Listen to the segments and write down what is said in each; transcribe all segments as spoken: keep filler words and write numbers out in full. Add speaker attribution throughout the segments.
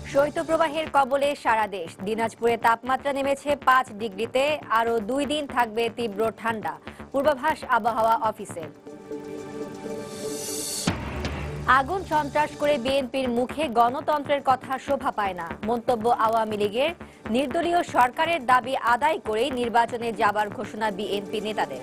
Speaker 1: শৈত্যপ্রবাহের কবলে সারা দেশ। দিনাজপুরে তাপমাত্রা নেমেছে পাঁচ ডিগ্রিতে। আরও দুই দিন থাকবে তীব্র ঠান্ডা, পূর্বাভাস আবহাওয়া অফিসের। আগুন সন্ত্রাস করে বিএনপির মুখে গণতন্ত্রের কথা শোভা পায় না, মন্তব্য আওয়ামী লীগের। নির্দলীয় সরকারের দাবি আদায় করেই নির্বাচনে যাবার ঘোষণা বিএনপি নেতাদের।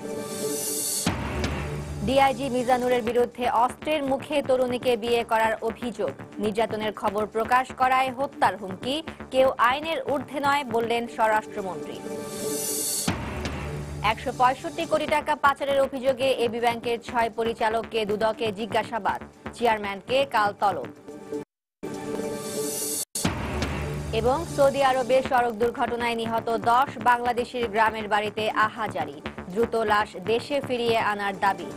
Speaker 1: ডিআইজি মিজানুরের বিরুদ্ধে অস্ত্রের মুখে তরুণীকে বিয়ে করার অভিযোগ। নির্যাতনের খবর প্রকাশ করায় হত্যার হুমকি। কেউ আইনের ঊর্ধ্বে নয় বললেন স্বরাষ্ট্রমন্ত্রী। একশো পঁয়ষট্টি কোটি টাকা পাচারের অভিযোগে এবি ব্যাংকের ছয় পরিচালককে দুদকে জিজ্ঞাসাবাদ। চেয়ারম্যানকে কাল তলব। এবং সৌদি আরবে সড়ক দুর্ঘটনায় নিহত দশ বাংলাদেশির গ্রামের বাড়িতে আহাজারি। দ্রুত লাশ দেশে ফিরিয়ে আনার দাবি।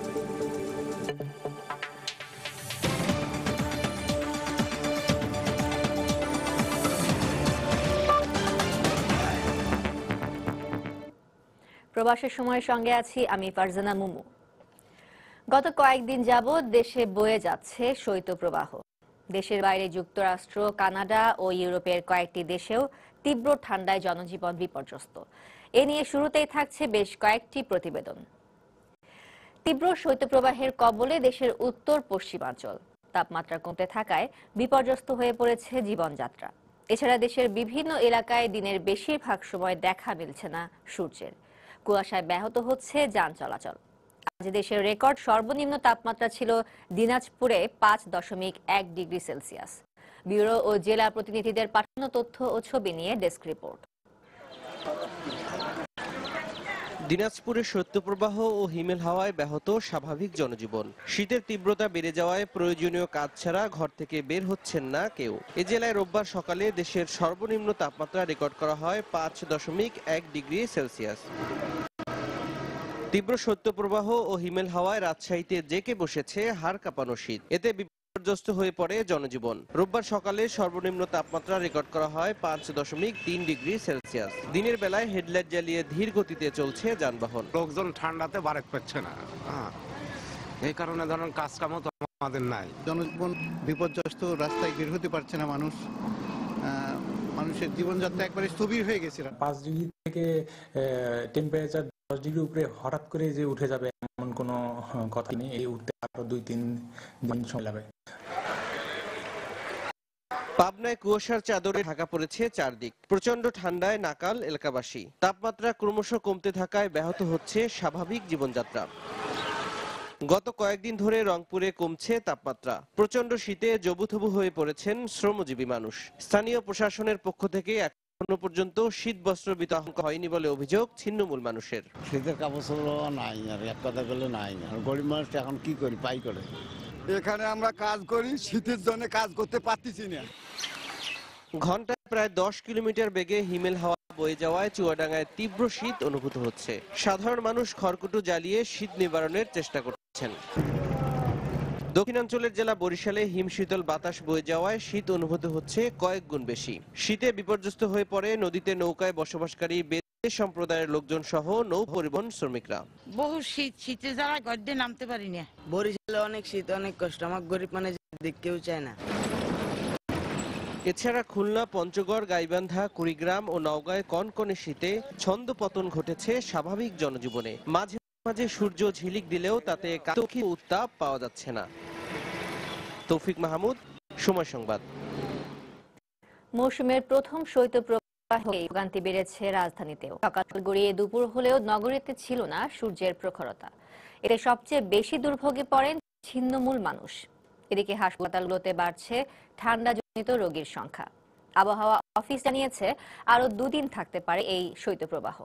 Speaker 1: প্রবাসের সময়ের সঙ্গে আছি আমি ফারজানা মুমু। গত কয়েকদিন যাবৎ দেশে বয়ে যাচ্ছে শৈত্যপ্রবাহ। দেশের বাইরে যুক্তরাষ্ট্র, কানাডা ও ইউরোপের কয়েকটি দেশেও তীব্র ঠান্ডায় জনজীবন বিপর্যস্ত। এ নিয়ে শুরুতেই থাকছে বেশ কয়েকটি প্রতিবেদন। তীব্র শৈত্যপ্রবাহের কবলে দেশের উত্তর পশ্চিমাঞ্চল। তাপমাত্রা কমতে থাকায় বিপর্যস্ত হয়ে পড়েছে জীবনযাত্রা। এছাড়া দেশের বিভিন্ন এলাকায় দিনের বেশিরভাগ সময় দেখা মিলছে না সূর্যের। কুয়াশায় ব্যাহত হচ্ছে যান চলাচল। আজ দেশের রেকর্ড সর্বনিম্ন তাপমাত্রা ছিল দিনাজপুরে পাঁচ দশমিক এক ডিগ্রি সেলসিয়াস। ব্যুরো ও জেলা প্রতিনিধিদের পাঠানো তথ্য ও ছবি নিয়ে ডেস্ক রিপোর্ট।
Speaker 2: দিনাজপুরের শৈত্যপ্রবাহ ও হিমেল হাওয়ায় ব্যাহত স্বাভাবিক জনজীবন। শীতের তীব্রতা বেড়ে যাওয়ায় প্রয়োজনীয় কাজ ছাড়া ঘর থেকে বের হচ্ছেন না কেউ। এ জেলায় রোববার সকালে দেশের সর্বনিম্ন তাপমাত্রা রেকর্ড করা হয় পাঁচ দশমিক এক ডিগ্রি সেলসিয়াস। তীব্র শৈত্যপ্রবাহ ও হিমেল হাওয়ায় রাজশাহীতে জেঁকে বসেছে হাড় কাঁপানো শীত। এতে বিপর্যস্ত হয়ে পড়ে জনজীবন। রোববার সকালে সর্বনিম্ন তাপমাত্রা রেকর্ড করা হয় পাঁচ দশমিক তিন ডিগ্রি সেলসিয়াস। দিনের বেলায় হেডলাইট জ্বালিয়ে ধীর গতিতে চলছে যানবাহন।
Speaker 3: লোকজন ঠান্ডাতে বারেক পাচ্ছে না, এই কারণে ধরুন কাজ কামও তো আমাদের নাই।
Speaker 4: জনজীবন বিপর্যস্ত, রাস্তায় বের হতে পারছে না মানুষ। মানুষের জীবনযাত্রা একবারে স্থবির হয়ে গেছে।
Speaker 5: পাঁচ ডিগ্রি থেকে টেম্পারেচার দশ ডিগ্রি উপরে হঠাৎ করে যে উঠে যাবে এমন কোনো কথা নেই। এই উঠতে আরো দুই তিন দিন সময় লাগবে।
Speaker 2: পাবনায় কুয়াশার চাদরে ঢাকা পড়েছে চারদিক। প্রচন্ড ঠান্ডায় নাকাল এলাকাবাসী। তাপমাত্রা ক্রমশ কমতে থাকায় ব্যাহত হচ্ছে স্বাভাবিক জীবনযাত্রা। গত কয়েকদিন ধরে রংপুরে কমছে তাপমাত্রা। প্রচন্ড শীতে জবুথবু হয়ে পড়েছেন শ্রমজীবী মানুষ। স্থানীয় প্রশাসনের পক্ষ থেকে এখনো পর্যন্ত শীত বস্ত্র বিতরণ হয়নি বলে অভিযোগ ছিন্নমূল মানুষের।
Speaker 6: শীতের কাপড় নাই, আর এক কথা বলে নাই। আর গরিব মানুষ এখন কি করি, পাই করে।
Speaker 7: এখানে আমরা কাজ করি, শীতের জন্য কাজ করতে পারতেছি না।
Speaker 2: ঘন্টায় প্রায় দশ কিলোমিটার বেগে হিমেল হাওয়া বয়ে যাওয়ায় চুয়াডাঙ্গায় তীব্র শীত অনুভূত হচ্ছে। সাধারণ মানুষ খড়কুটো জ্বালিয়ে শীত নিবারণের চেষ্টা করছেন। দক্ষিণাঞ্চলের জেলা বরিশালে হিমশীতল বাতাস বয়ে যাওয়ায় শীত অনুভূত হচ্ছে কয়েক গুণ বেশি। শীতে বিপর্যস্ত হয়ে পড়ে নদীতে নৌকায় বসবাসকারী বেদে সম্প্রদায়ের লোকজন সহ নৌ পরিবহন শ্রমিকরা।
Speaker 8: বহু শীত, শীতে যারা গদ্যে নামতে পারি না।
Speaker 9: বরিশালে অনেক শীত, অনেক কষ্ট। আমার গরিব মানে দেখতেও চায় না।
Speaker 2: এছাড়া খুলনা, পঞ্চগড়, গাইবান্ধা, কুড়িগ্রাম ও নওগাঁয় কনকনে শীতে ছন্দ পতন ঘটেছে স্বাভাবিক জনজীবনে। মাঝে মাঝে সূর্য ঝিলিক দিলেও তাতে কাতকি উত্তাপ পাওয়া যাচ্ছে না। তৌফিক মাহমুদ, সময় সংবাদ।
Speaker 1: মৌসুমের প্রথম শৈত্যপ্রবাহে ভোগান্তি বেড়েছে রাজধানীতেও। সকাল গড়িয়ে দুপুর হলেও নগরীতে ছিল না সূর্যের প্রখরতা। এতে সবচেয়ে বেশি দুর্ভোগে পড়েন ছিন্নমূল মানুষ। এদিকে হাসপাতালগুলোতে বাড়ছে ঠান্ডাজনিত রোগীর সংখ্যা। আবহাওয়া অফিস জানিয়েছে আরো দুদিন থাকতে পারে এই শৈত্যপ্রবাহ।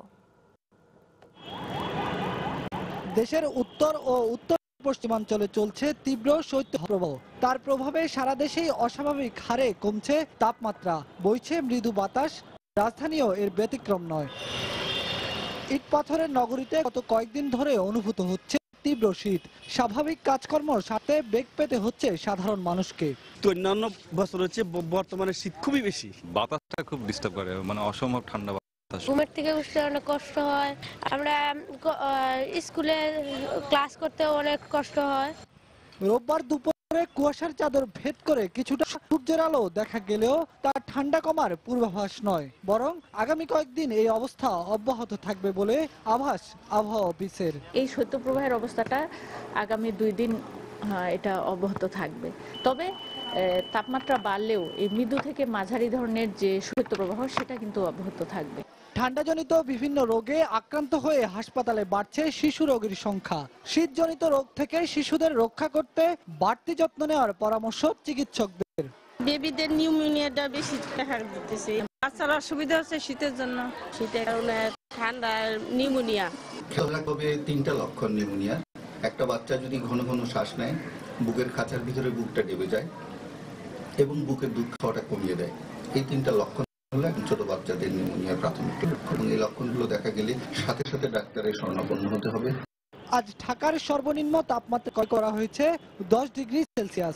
Speaker 10: দেশের উত্তর ও উত্তর পশ্চিমাঞ্চলে চলছে তীব্র শৈত্যপ্রবাহ। তার প্রভাবে সারা দেশেই অস্বাভাবিক হারে কমছে তাপমাত্রা, বইছে মৃদু বাতাস। রাজধানীও এর ব্যতিক্রম নয়। ইট পাথরের নগরীতে গত কয়েকদিন ধরে অনুভূত হচ্ছে তীব্র শীত। স্বাভাবিক কাজকর্মের সাথে বেগ পেতে হচ্ছে সাধারণ মানুষকে।
Speaker 11: অন্যান্য বছর হচ্ছে বর্তমানে শীত খুবই বেশি।
Speaker 12: বাতাসটা খুব ডিস্টার্ব করে, মানে অসম্ভব ঠান্ডা।
Speaker 13: ঘুমের থেকে উঠতে অনেক কষ্ট হয়। আমরা স্কুলে ক্লাস করতে অনেক কষ্ট হয়।
Speaker 10: রোববার দুপুর কুয়াশার চাদর ভেদ করে কিছুটা সূর্যের আলো দেখা গেলেও তা ঠান্ডা কমার পূর্বাভাস নয়, বরং আগামী কয়েকদিন এই অবস্থা অব্যাহত থাকবে বলে আভাস আবহাওয়া অফিসের।
Speaker 14: এই শৈত্যপ্রবাহের অবস্থাটা আগামী দুই দিন এটা অব্যাহত থাকবে। তবে তাপমাত্রা বাড়লেও এই মৃদু থেকে মাঝারি ধরনের যে শৈত্যপ্রবাহ সেটা কিন্তু অব্যাহত থাকবে।
Speaker 10: ঠান্ডাজনিত বিভিন্ন রোগে আক্রান্ত হয়ে হাসপাতালে বাড়ছে শিশু রোগীর সংখ্যা। শীতজনিত রোগ থেকে শিশুদের রক্ষা করতে বাড়তি যত্ন নেওয়ার পরামর্শ চিকিৎসকদের।
Speaker 15: বেবিদের নিউমোনিয়াটা বেশি দেখা দিতেছে, বাচ্চারা সুবিধা হচ্ছে শীতের জন্য, শীতের কারণে ঠান্ডা নিউমোনিয়া।
Speaker 16: খেয়াল রাখতে হবে তিনটা লক্ষণ নিউমোনিয়া। একটা বাচ্চা যদি ঘন ঘন শ্বাস নেয়, বুকের খাঁচার ভিতরে বুকটা ডেবে যায় এবং বুকের দুধ খাওয়াটা কমিয়ে দেয়, এই তিনটা লক্ষণ হলো ছোট বাচ্চাদের নিউমোনিয়ার প্রাথমিক। এবং এই লক্ষণগুলো দেখা গেলে সাথে সাথে ডাক্তারের শরণাপন্ন হতে হবে।
Speaker 10: আজ ঢাকার সর্বনিম্ন তাপমাত্রা করা হয়েছে দশ ডিগ্রি সেলসিয়াস।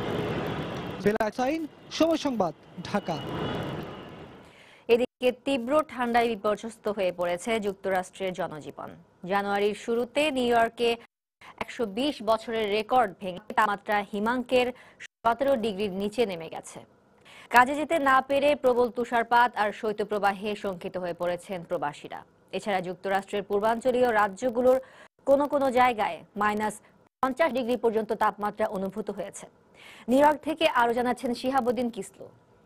Speaker 10: সময় সংবাদ, ঢাকা।
Speaker 1: এদিকে তীব্র ঠান্ডায় বিপর্যস্ত হয়ে পড়েছে যুক্তরাষ্ট্রের জনজীবন। জানুয়ারির শুরুতে নিউ ইয়র্কে একশো বিশ বছরের রেকর্ড ভেঙে তাপমাত্রা হিমাঙ্কের সতেরো ডিগ্রির নিচে নেমে গেছে। কাজে যেতে না পেরে প্রবল তুষারপাত আর শৈত্যপ্রবাহে শঙ্কিত হয়ে পড়েছেন প্রবাসীরা। এছাড়া যুক্তরাষ্ট্রের পূর্বাঞ্চলীয় রাজ্যগুলোর কোনো কোনো জায়গায় মাইনাস পঞ্চাশ ডিগ্রি পর্যন্ত তাপমাত্রা অনুভূত হয়েছে। নিউ ইয়র্ক থেকে আরো জানাচ্ছেন শিহাবুদ্দিন কিসলু।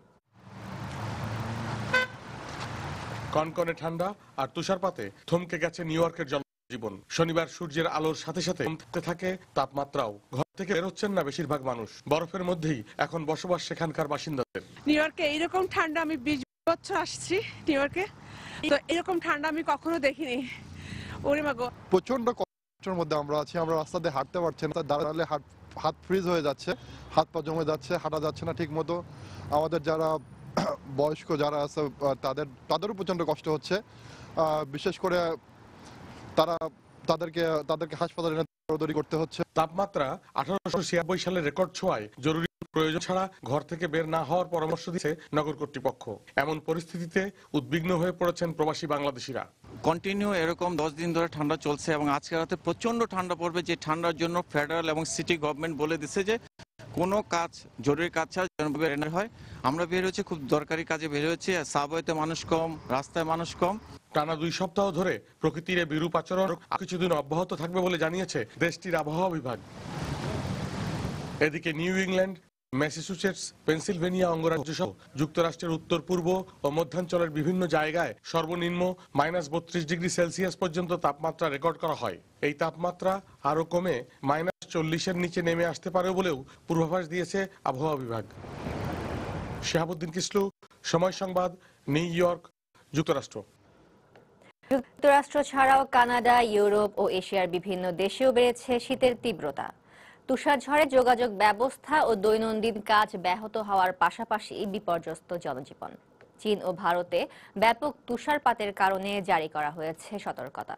Speaker 17: কনকনে ঠান্ডা আর তুষারপাতে থমকে গেছে নিউ ইয়র্কের জনজীবন। শনিবার সূর্যের আলোর সাথে সাথে কমতে থাকে তাপমাত্রাও। ঘর থেকে বের হচ্ছেন না বেশিরভাগ মানুষ। বরফের মধ্যেই এখন বসবাস সেখানকার বাসিন্দাদের।
Speaker 18: নিউ ইয়র্কে এইরকম ঠান্ডা আমি বিশ বছর আসছি নিউ ইয়র্কে, তো এরকম ঠান্ডা আমি কখনো দেখিনি। ওরে মা গো,
Speaker 19: প্রচন্ড কষ্টের মধ্যে আমরা আছি। আমরা রাস্তা দিয়ে হাঁটতে পারছি না, দাঁড়ালে হাত হাত ফ্রিজ হয়ে যাচ্ছে, হাত পা জমে যাচ্ছে, হাঁটা যাচ্ছে না ঠিক মতো। আমাদের যারা বয়স্ক যারা আছে তাদের তাদেরও প্রচন্ড কষ্ট হচ্ছে। বিশেষ করে তারা তাদেরকে তাদেরকে হাসপাতালে দৌড়াদৌড়ি করতে হচ্ছে।
Speaker 17: তাপমাত্রা আঠারোশো ছিয়ানব্বই সালে রেকর্ড ছোঁয়ায় জরুরি প্রয়োজন ছাড়া ঘর থেকে বের না হওয়ার পরামর্শ দিচ্ছে নগর কর্তৃপক্ষ। এমন পরিস্থিতিতে উদ্বিগ্ন হয়ে পড়েছেন প্রবাসী বাংলাদেশিরা।
Speaker 20: কন্টিনিউ এরকম দশ দিন ধরে ঠান্ডা চলছে এবং আজকে রাতে প্রচন্ড ঠান্ডা পড়বে, যে ঠান্ডার জন্য ফেডারেল এবং সিটি গভর্নমেন্ট বলে দিচ্ছে যে কোনো কাজ জরুরি কাজ ছাড়া যেন হয়। আমরা বের হচ্ছে, খুব দরকারি কাজে বের হচ্ছে। সাবওয়েতে মানুষ কম, রাস্তায় মানুষ কম।
Speaker 17: টানা দুই সপ্তাহ ধরে প্রকৃতির বিরূপ আচরণ কিছুদিন অব্যাহত থাকবে বলে জানিয়েছে দেশটির আবহাওয়া বিভাগ। এদিকে নিউ ইংল্যান্ড, ম্যাসাচুসেটস, পেনসিলভেনিয়া অঙ্গরাজ্য সহ যুক্তরাষ্ট্রের উত্তর পূর্ব ও মধ্যাঞ্চলের বিভিন্ন জায়গায় সর্বনিম্ন মাইনাস বত্রিশ ডিগ্রি সেলসিয়াস পর্যন্ত তাপমাত্রা রেকর্ড করা হয়। এই তাপমাত্রা আরো কমে মাইনাস চল্লিশের নিচে নেমে আসতে পারে বলেও পূর্বাভাস দিয়েছে আবহাওয়া বিভাগ। শিহাবুদ্দিন কিসলু, সময় সংবাদ, নিউ ইয়র্ক, যুক্তরাষ্ট্র।
Speaker 1: যুক্তরাষ্ট্র ছাড়াও কানাডা, ইউরোপ ও এশিয়ার বিভিন্ন দেশেও বেড়েছে শীতের তীব্রতা। তুষার ঝড়ে যোগাযোগ ব্যবস্থা ও দৈনন্দিন কাজ ব্যাহত হওয়ার পাশাপাশি বিপর্যস্ত জনজীবন। চীন ও ভারতে ব্যাপক তুষারপাতের কারণে জারি করা হয়েছে সতর্কতা।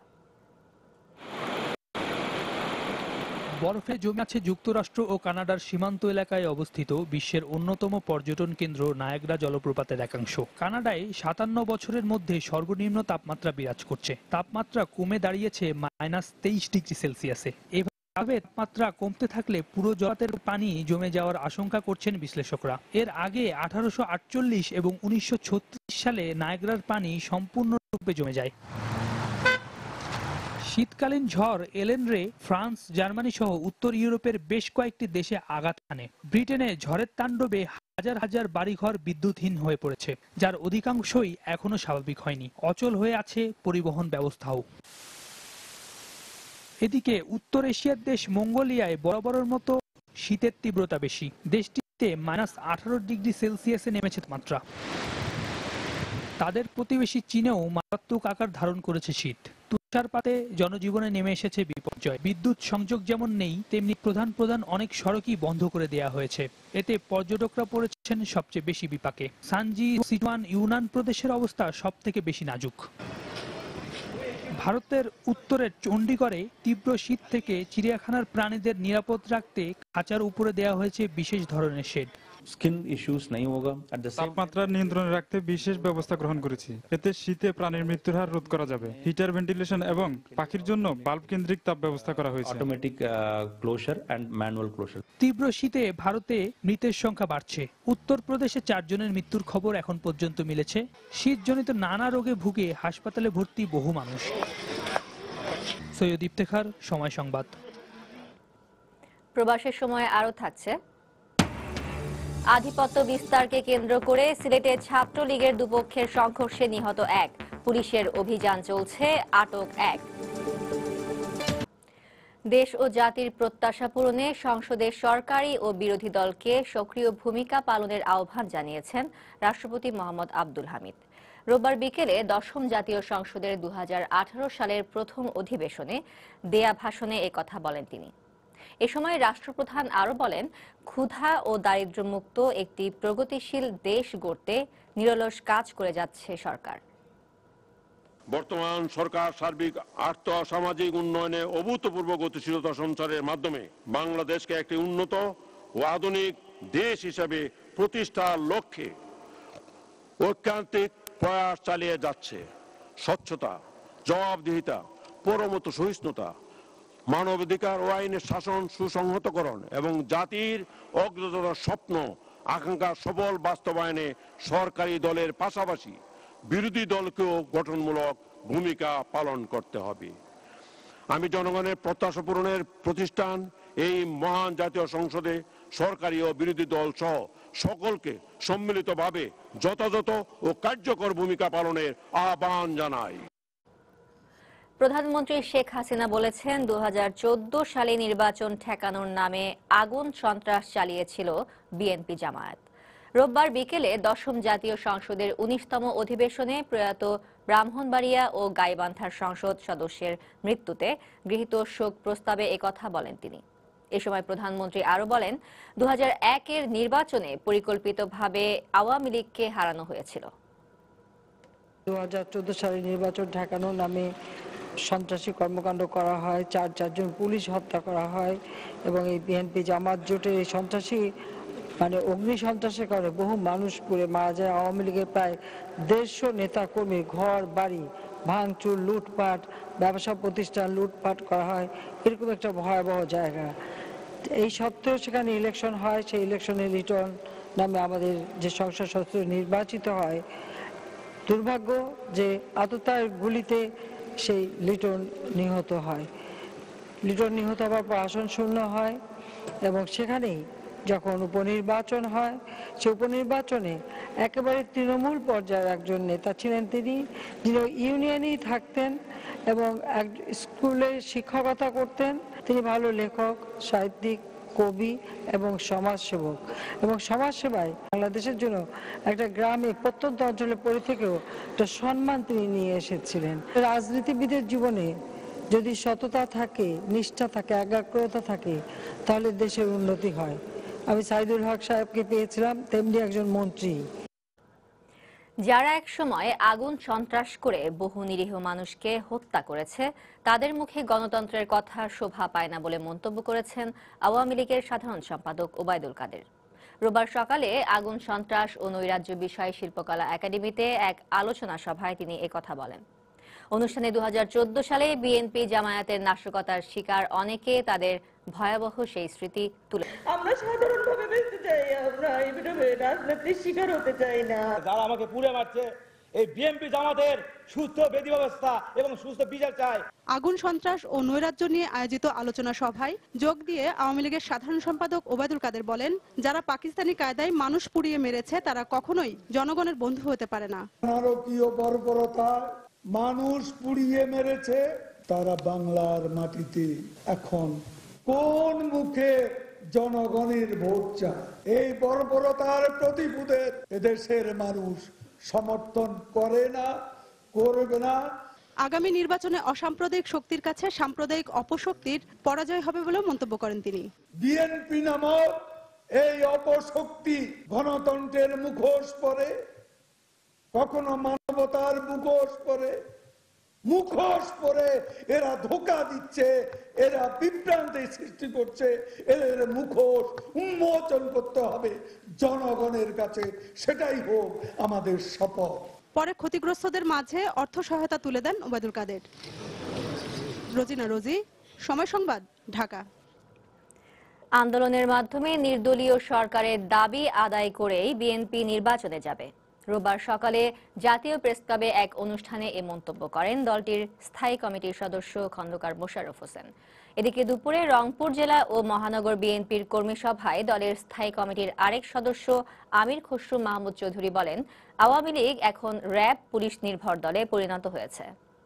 Speaker 21: বরফে জমে আছে যুক্তরাষ্ট্র ও কানাডার সীমান্ত এলাকায় অবস্থিত বিশ্বের অন্যতম পর্যটন কেন্দ্র নায়াগ্রা জলপ্রপাতের একাংশ। কানাডায় সাতান্ন বছরের মধ্যে সর্বনিম্ন তাপমাত্রা বিরাজ করছে। তাপমাত্রা কমে দাঁড়িয়েছে মাইনাস তেইশ ডিগ্রি সেলসিয়াসে। এভাবে তাপমাত্রা কমতে থাকলে পুরো জলাতের পানি জমে যাওয়ার আশঙ্কা করছেন বিশ্লেষকরা। এর আগে আঠারোশো আটচল্লিশ এবং উনিশশো ছত্রিশ সালে নায়াগ্রার পানি সম্পূর্ণরূপে জমে যায়। শীতকালীন ঝড় এলেন রে ফ্রান্স, জার্মানি সহ উত্তর ইউরোপের বেশ কয়েকটি দেশে আঘাত হানে। ব্রিটেনে ঝড়ের তাণ্ডবে হাজার হাজার বাড়িঘর বিদ্যুৎহীন হয়ে পড়েছে, যার অধিকাংশই এখনো স্বাভাবিক হয়নি। অচল হয়ে আছে পরিবহন ব্যবস্থাও। এদিকে উত্তর এশিয়ার দেশ মঙ্গোলিয়ায় বরাবরের মতো শীতের তীব্রতা বেশি। দেশটিতে মাইনাস আঠারো ডিগ্রি সেলসিয়াসে নেমেছে তাপমাত্রা। তাদের প্রতিবেশী চীনেও মারাত্মক আকার ধারণ করেছে শীত। তুষারপাতে জনজীবনে নেমে এসেছে বিপর্যয়। বিদ্যুৎ সংযোগ যেমন নেই, তেমনি প্রধান প্রধান অনেক সড়কই বন্ধ করে দেয়া হয়েছে। এতে পর্যটকরা পড়েছেন সবচেয়ে বেশি বিপাকে। সানজি, সিচুয়ান, ইউনান প্রদেশের অবস্থা সব থেকে বেশি নাজুক। ভারতের উত্তরের চণ্ডীগড়ে তীব্র শীত থেকে চিড়িয়াখানার প্রাণীদের নিরাপদ রাখতে খাঁচার উপরে দেওয়া হয়েছে বিশেষ ধরনের শেড।
Speaker 3: स्किन इश्यूज नहीं होगा।
Speaker 22: তাপমাত্রা নিয়ন্ত্রণে রাখতে বিশেষ ব্যবস্থা গ্রহণ করেছি। এতে শীতে প্রাণীর মৃত্যুর হার রোধ করা যাবে। হিটার, ভেন্টিলেশন এবং পাখির জন্য বাল্ব কেন্দ্রিক তাপ ব্যবস্থা করা হয়েছে।
Speaker 3: Automatic closure and manual closure.
Speaker 21: তীব্র শীতে ভারতে মৃতের সংখ্যা বাড়ছে। উত্তরপ্রদেশে চারজনের মৃত্যুর খবর এখন পর্যন্ত মিলেছে। শীতজনিত নানা রোগে ভুগে হাসপাতালে ভর্তি বহু মানুষ। সৈয়দ ইফতেখার, সময় সংবাদ।
Speaker 1: প্রবাসের সময় আরো থাকছে, আধিপত্য বিস্তারকে কেন্দ্র করে সিলেটে ছাত্রলীগের দুপক্ষের সংঘর্ষে নিহত এক, পুলিশের অভিযান চলছে, আটক এক। দেশ ও জাতির প্রত্যাশা পূরণে সংসদের সরকারি ও বিরোধী দলকে সক্রিয় ভূমিকা পালনের আহ্বান জানিয়েছেন রাষ্ট্রপতি মোহাম্মদ আব্দুল হামিদ। রোববার বিকেলে দশম জাতীয় সংসদের দু হাজার আঠারো সালের প্রথম অধিবেশনে দেয়া ভাষণে একথা বলেন তিনি। এ সময় রাষ্ট্রপ্রধান আরও বলেন, ক্ষুধা ও দারিদ্র্যমুক্ত একটি প্রগতিশীল দেশ গড়তে নিরলস কাজ করে যাচ্ছে সরকার।
Speaker 23: বর্তমান সরকার সার্বিক আর্থ সামাজিক উন্নয়নে অভূতপূর্ব গতিশীলতা সঞ্চারের মাধ্যমে বাংলাদেশকে একটি উন্নত ও আধুনিক দেশ হিসেবে প্রতিষ্ঠার লক্ষ্যে ঐকান্তিক প্রয়াস চালিয়ে যাচ্ছে। স্বচ্ছতা, জবাবদিহিতা, পরমত সহিষ্ণুতা, মানবাধিকার ও আইনের শাসন সুসংহতকরণ এবং জাতির অগ্রযাত্রার স্বপ্ন আকাঙ্ক্ষা সফল বাস্তবায়নে সরকারি দলের পাশাপাশি বিরোধী দলকেও গঠনমূলক ভূমিকা পালন করতে হবে। আমি জনগণের প্রত্যাশা পূরণের প্রতিষ্ঠান এই মহান জাতীয় সংসদে সরকারি ও বিরোধী দল সহ সকলকে সম্মিলিতভাবে যথাযথ ও কার্যকর ভূমিকা পালনের আহ্বান জানাই।
Speaker 1: প্রধানমন্ত্রী শেখ হাসিনা বলেছেন, দু হাজার চোদ্দ সালে নির্বাচন ঠেকানোর নামে আগুন সন্ত্রাস চালিয়েছিল বিএনপি জামায়াত। রোববার বিকেলে দশম জাতীয় সংসদের উনিশতম অধিবেশনে প্রয়াত ব্রাহ্মণবাড়িয়া ও গাইবান্ধার সংসদ সদস্যের মৃত্যুতে গৃহীত শোক প্রস্তাবে একথা বলেন তিনি। এ সময় প্রধানমন্ত্রী আরও বলেন, দু হাজার একের নির্বাচনে পরিকল্পিতভাবে আওয়ামী লীগকে হারানো হয়েছিল।
Speaker 24: দু হাজার চোদ্দ সালে নির্বাচন ঠেকানোর নামে সন্ত্রাসী কর্মকাণ্ড করা হয়, চার চারজন পুলিশ হত্যা করা হয় এবং এই বিএনপি জামাত জোটের এই সন্ত্রাসী মানে অগ্নি সন্ত্রাসের কারণে বহু মানুষ পুড়ে মারা যায়। আওয়ামী লীগের প্রায় দেড়শো নেতা কর্মী ঘর বাড়ি ভাঙচুর, লুটপাট, ব্যবসা প্রতিষ্ঠান লুটপাট করা হয়, এরকম একটা ভয়াবহ জায়গা। এই সত্ত্বেও সেখানে ইলেকশন হয়, সেই ইলেকশনে লিটন নামে আমাদের যে সংসদ সদস্য নির্বাচিত হয়, দুর্ভাগ্য যে আততার গুলিতে সেই লিটন নিহত হয়। লিটন নিহত হওয়ার পর আসন শূন্য হয় এবং সেখানেই যখন উপনির্বাচন হয়, সে উপনির্বাচনে একেবারে তৃণমূল পর্যায়ের একজন নেতা ছিলেন তিনি, যিনি ইউনিয়নেই থাকতেন এবং এক স্কুলে শিক্ষকতা করতেন। তিনি ভালো লেখক, সাহিত্যিক, কবি এবং সমাজসেবক এবং সমাজসেবায় বাংলাদেশের জন্য একটা গ্রামে প্রত্যন্ত অঞ্চলে পড়ে থেকেও একটা সম্মান তিনি নিয়ে এসেছিলেন। রাজনীতিবিদের জীবনে যদি সততা থাকে, নিষ্ঠা থাকে, একাগ্রতা থাকে, তাহলে দেশের উন্নতি হয়। আমি সাইদুল হক সাহেবকে পেয়েছিলাম, তেমনি একজন মন্ত্রী
Speaker 1: যারা এক সময় আগুন সন্ত্রাস করে বহু নিরীহ মানুষকে হত্যা করেছে, তাদের মুখে গণতন্ত্রের কথা শোভা পায় না বলে মন্তব্য করেছেন আওয়ামী লীগের সাধারণ সম্পাদক ওবায়দুল কাদের। রোববার সকালে আগুন সন্ত্রাস ও নৈরাজ্য বিষয়ে শিল্পকলা একাডেমিতে এক আলোচনা সভায় তিনি একথা বলেন। অনুষ্ঠানে দু হাজার চোদ্দ সালে বিএনপি জামায়াতের নাশকতার শিকার অনেকে তাদের ভয়াবহ সেই স্মৃতি তুলে।
Speaker 25: আমরা সাধারণভাবে বেঁচতে চাই, আমরা এইভাবে রাজনীতির শিকার হতে চাই না।
Speaker 26: যারা আমাকে পুড়ে মারছে, এই বিএনপি জামাতের সুস্থ বিধি ব্যবস্থা এবং সুস্থ বিচার চাই।
Speaker 27: আগুন সন্ত্রাস ও নৈরাজ্য নিয়ে আয়োজিত আলোচনা সভায় যোগ দিয়ে আওয়ামী লীগের সাধারণ সম্পাদক ওবায়দুল কাদের বলেন, যারা পাকিস্তানি কায়দায় মানুষ পুড়িয়ে মেরেছে তারা কখনোই জনগণের বন্ধু হতে পারে না।
Speaker 28: নারকীয় বর্বরতায় মানুষ পুড়িয়ে মেরেছে, তারা বাংলার মাটিতে এখন কোন মুখে জনগণের ভোট চায়? এই বর্বরতার প্রতিশোধের এদেশের মানুষ সমর্থন করে না, করবে না।
Speaker 27: আগামী নির্বাচনে অসাম্প্রদায়িক শক্তির কাছে সাম্প্রদায়িক অপশক্তির পরাজয় হবে বলে মন্তব্য করেন তিনি।
Speaker 28: বিএনপি নামক এই অপশক্তি গণতন্ত্রের মুখোশ পরে, কখনো মানবতার মুখোশ পরে, মুখোশ পরে এরা ধোকা দিচ্ছে, এরা বিভ্রান্তি সৃষ্টি করছে। এদের মুখোশ উন্মোচন করতে হবে জনগণের কাছে, সেটাই হোক আমাদের শপথ।
Speaker 27: পরে ক্ষতিগ্রস্তদের মাঝে অর্থ সহায়তা তুলে দেন ওবায়দুল কাদের। রোজিনা রোজি, সময় সংবাদ, ঢাকা।
Speaker 1: আন্দোলনের মাধ্যমে নির্দলীয় সরকারের দাবি আদায় করেই বিএনপি নির্বাচনে যাবে। রোববার সকালে জাতীয় প্রেসক্লাবে এক অনুষ্ঠানে এ মন্তব্য করেন দলটির স্থায়ী কমিটির সদস্য খন্দকার মোশাররফ হোসেন। এদিকে দুপুরে রংপুর জেলা ও মহানগর বিএনপির কর্মী সভায় দলের স্থায়ী কমিটির আরেক সদস্য আমির খসরু মাহমুদ চৌধুরী বলেন, আওয়ামী লীগ এখন র্যাব পুলিশ নির্ভর দলে পরিণত হয়েছে।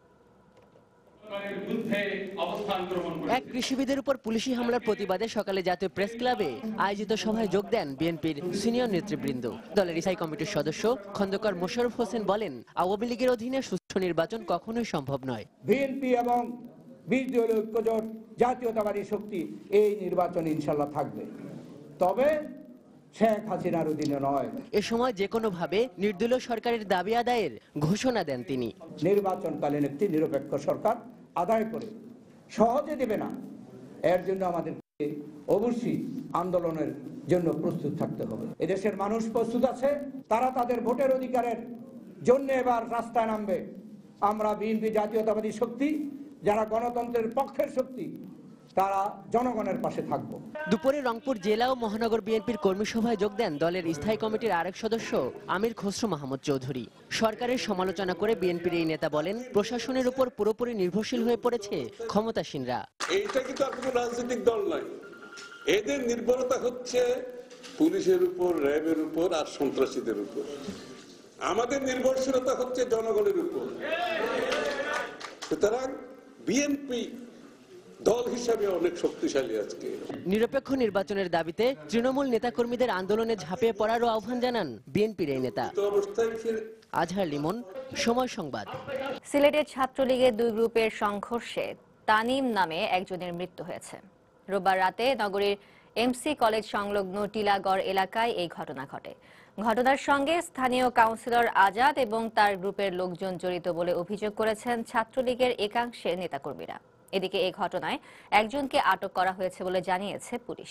Speaker 2: এক কৃষিবিদের উপর পুলিশি হামলার প্রতিবাদে সকালে জাতীয় প্রেস ক্লাবে আয়োজিত সভায় যোগ দেন বিএনপির সিনিয়র নেতৃবৃন্দ। দলের স্থায়ী কমিটির সদস্য খন্দকার মোশাররফ হোসেন বলেন, আওয়ামী লীগের অধীনে সুষ্ঠু নির্বাচন কখনোই সম্ভব নয়।
Speaker 4: বিএনপি এবং বিশ দলীয় ঐক্যজোট জাতীয়তাবাদী শক্তি এই নির্বাচন ইনশাল্লাহ থাকবে, তবে শেখ হাসিনার অধীনে নয়।
Speaker 2: এ সময় যে কোনো ভাবে নির্দলীয় সরকারের দাবি আদায়ের ঘোষণা দেন তিনি।
Speaker 4: নির্বাচনকালীন একটি নিরপেক্ষ সরকার আদায় করে সহজে দেবে না, এর জন্য আমাদের অবশ্যই আন্দোলনের জন্য প্রস্তুত থাকতে হবে। এদেশের মানুষ প্রস্তুত আছে, তারা তাদের ভোটের অধিকারের জন্য এবার রাস্তায় নামবে। আমরা বিএনপি জাতীয়তাবাদী শক্তি, যারা গণতন্ত্রের পক্ষের শক্তি, তারা জনগণের পাশে থাকব।
Speaker 2: দুপুরে রংপুর জেলা ও মহানগর বিএনপির কর্মী সভায় যোগ দেন দলের স্থায়ী কমিটির আরেক সদস্য আমির খসরু মাহমুদ চৌধুরী। সরকারের সমালোচনা করে বিএনপির এই নেতা বলেন, প্রশাসনের উপর পুরোপুরি নির্ভরশীল হয়ে পড়েছে ক্ষমতাসীনরা।
Speaker 5: এইটা কিন্তু আর কোনো রাজনৈতিক দল নয়, এদের নির্ভরতা হচ্ছে পুলিশের উপর, র্যাবের উপর আর সন্ত্রাসীদের উপর। আমাদের নির্ভরশীলতা হচ্ছে জনগণের উপর। সুতরাং বিএনপি দল হিসাবে অনেক শক্তিশালী আজকে।
Speaker 2: নিরপেক্ষ নির্বাচনের দাবিতে তৃণমূল নেতাকর্মীদের আন্দোলনে ঝাঁপিয়ে পড়ারও আহ্বান জানান বিএনপির এই নেতা। আজহার লিমন, সময় সংবাদ।
Speaker 1: সিলেটের ছাত্রলীগের দুই গ্রুপের সংঘর্ষে তানিম নামে একজনের মৃত্যু হয়েছে। রোববার রাতে নগরীর এমসি কলেজ সংলগ্ন টিলাগড় এলাকায় এই ঘটনা ঘটে। ঘটনার সঙ্গে স্থানীয় কাউন্সিলর আজাদ এবং তার গ্রুপের লোকজন জড়িত বলে অভিযোগ করেছেন ছাত্রলীগের একাংশের নেতাকর্মীরা। এদিকে এই ঘটনায় একজনকে আটক করা হয়েছে বলে জানিয়েছে পুলিশ।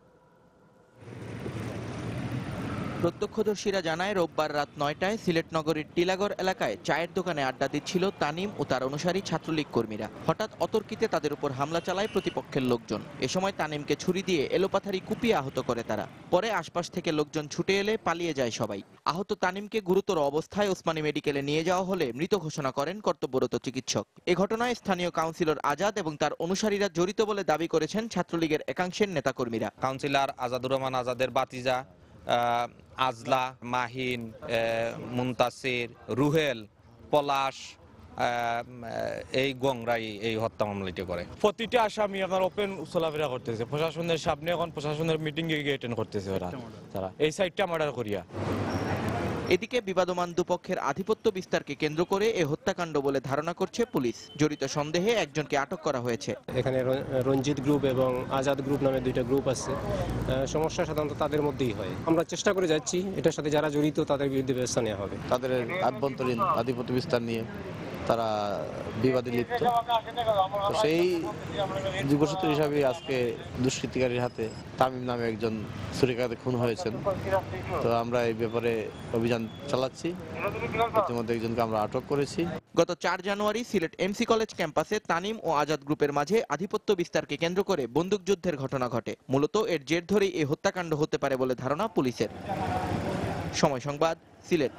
Speaker 6: প্রত্যক্ষদর্শীরা জানায়, রোববার রাত নয়টায় সিলেট নগরীর টিলাগড় এলাকায় চায়ের দোকানে আড্ডা দিচ্ছিল তানিম ও তার অনুসারী ছাত্রলীগ কর্মীরা। হঠাৎ অতর্কিতে তাদের উপর হামলা চালায় প্রতিপক্ষের লোকজন। এ সময় তানিমকে ছুরি দিয়ে এলোপাথারি কুপিয়ে আহত করে তারা। পরে আশপাশ থেকে লোকজন ছুটে এলে পালিয়ে যায় সবাই। আহত তানিমকে গুরুতর অবস্থায় ওসমানী মেডিকেলে নিয়ে যাওয়া হলে মৃত ঘোষণা করেন কর্তব্যরত চিকিৎসক। এ ঘটনায় স্থানীয় কাউন্সিলর আজাদ এবং তার অনুসারীরা জড়িত বলে দাবি করেছেন ছাত্রলীগের একাংশের নেতাকর্মীরা।
Speaker 7: কাউন্সিলর আজাদুর রহমান আজাদের বাতিজা আজলা, মাহিন, মুনতাসির, রুহেল, পলাশ, এই গংরাই এই হত্যা মামলাটি করে।
Speaker 8: প্রতিটা আসামি আপনার ওপেন চলাফেরা করতেছে, প্রশাসনের সামনে এখন প্রশাসনের মিটিং এ অ্যাটেন্ড করতেছে ওরা, তারা এই সাইডটা মার্ডার করিয়া।
Speaker 6: এদিকে বিবাদমান দুপক্ষের আধিপত্য বিস্তারকে কেন্দ্র করে এ হত্যাকাণ্ড বলে ধারণা করছে পুলিশ। জড়িত সন্দেহে একজনকে আটক করা হয়েছে।
Speaker 9: এখানে রঞ্জিত গ্রুপ এবং আজাদ গ্রুপ নামে দুইটা গ্রুপ আছে। সমস্যা সাধারণত তাদের মধ্যেই হয়। আমরা চেষ্টা করে যাচ্ছি এটার সাথে যারা জড়িত তাদের বিরুদ্ধে ব্যবস্থা নেওয়া হবে।
Speaker 11: তাদের আভ্যন্তরীণ আধিপত্য বিস্তার নিয়ে তারা বিবাদে লিপ্ত, সেই যুগসূত্র হিসাবে আজকে দুষ্কৃতিকারীর হাতে তামিম নামে একজন ছুরিকাঘাতে খুন হয়েছেন। তো আমরা এই ব্যাপারে অভিযান চালাচ্ছি, ইতিমধ্যে একজনকে আমরা আটক করেছি।
Speaker 6: গত চার জানুয়ারি সিলেট এমসি কলেজ ক্যাম্পাসে তানিম ও আজাদ গ্রুপের মাঝে আধিপত্য বিস্তারকে কেন্দ্র করে বন্দুকযুদ্ধের ঘটনা ঘটে। মূলত এর জের ধরেই এই হত্যাকাণ্ড হতে পারে বলে ধারণা পুলিশের। সময় সংবাদ, সিলেট।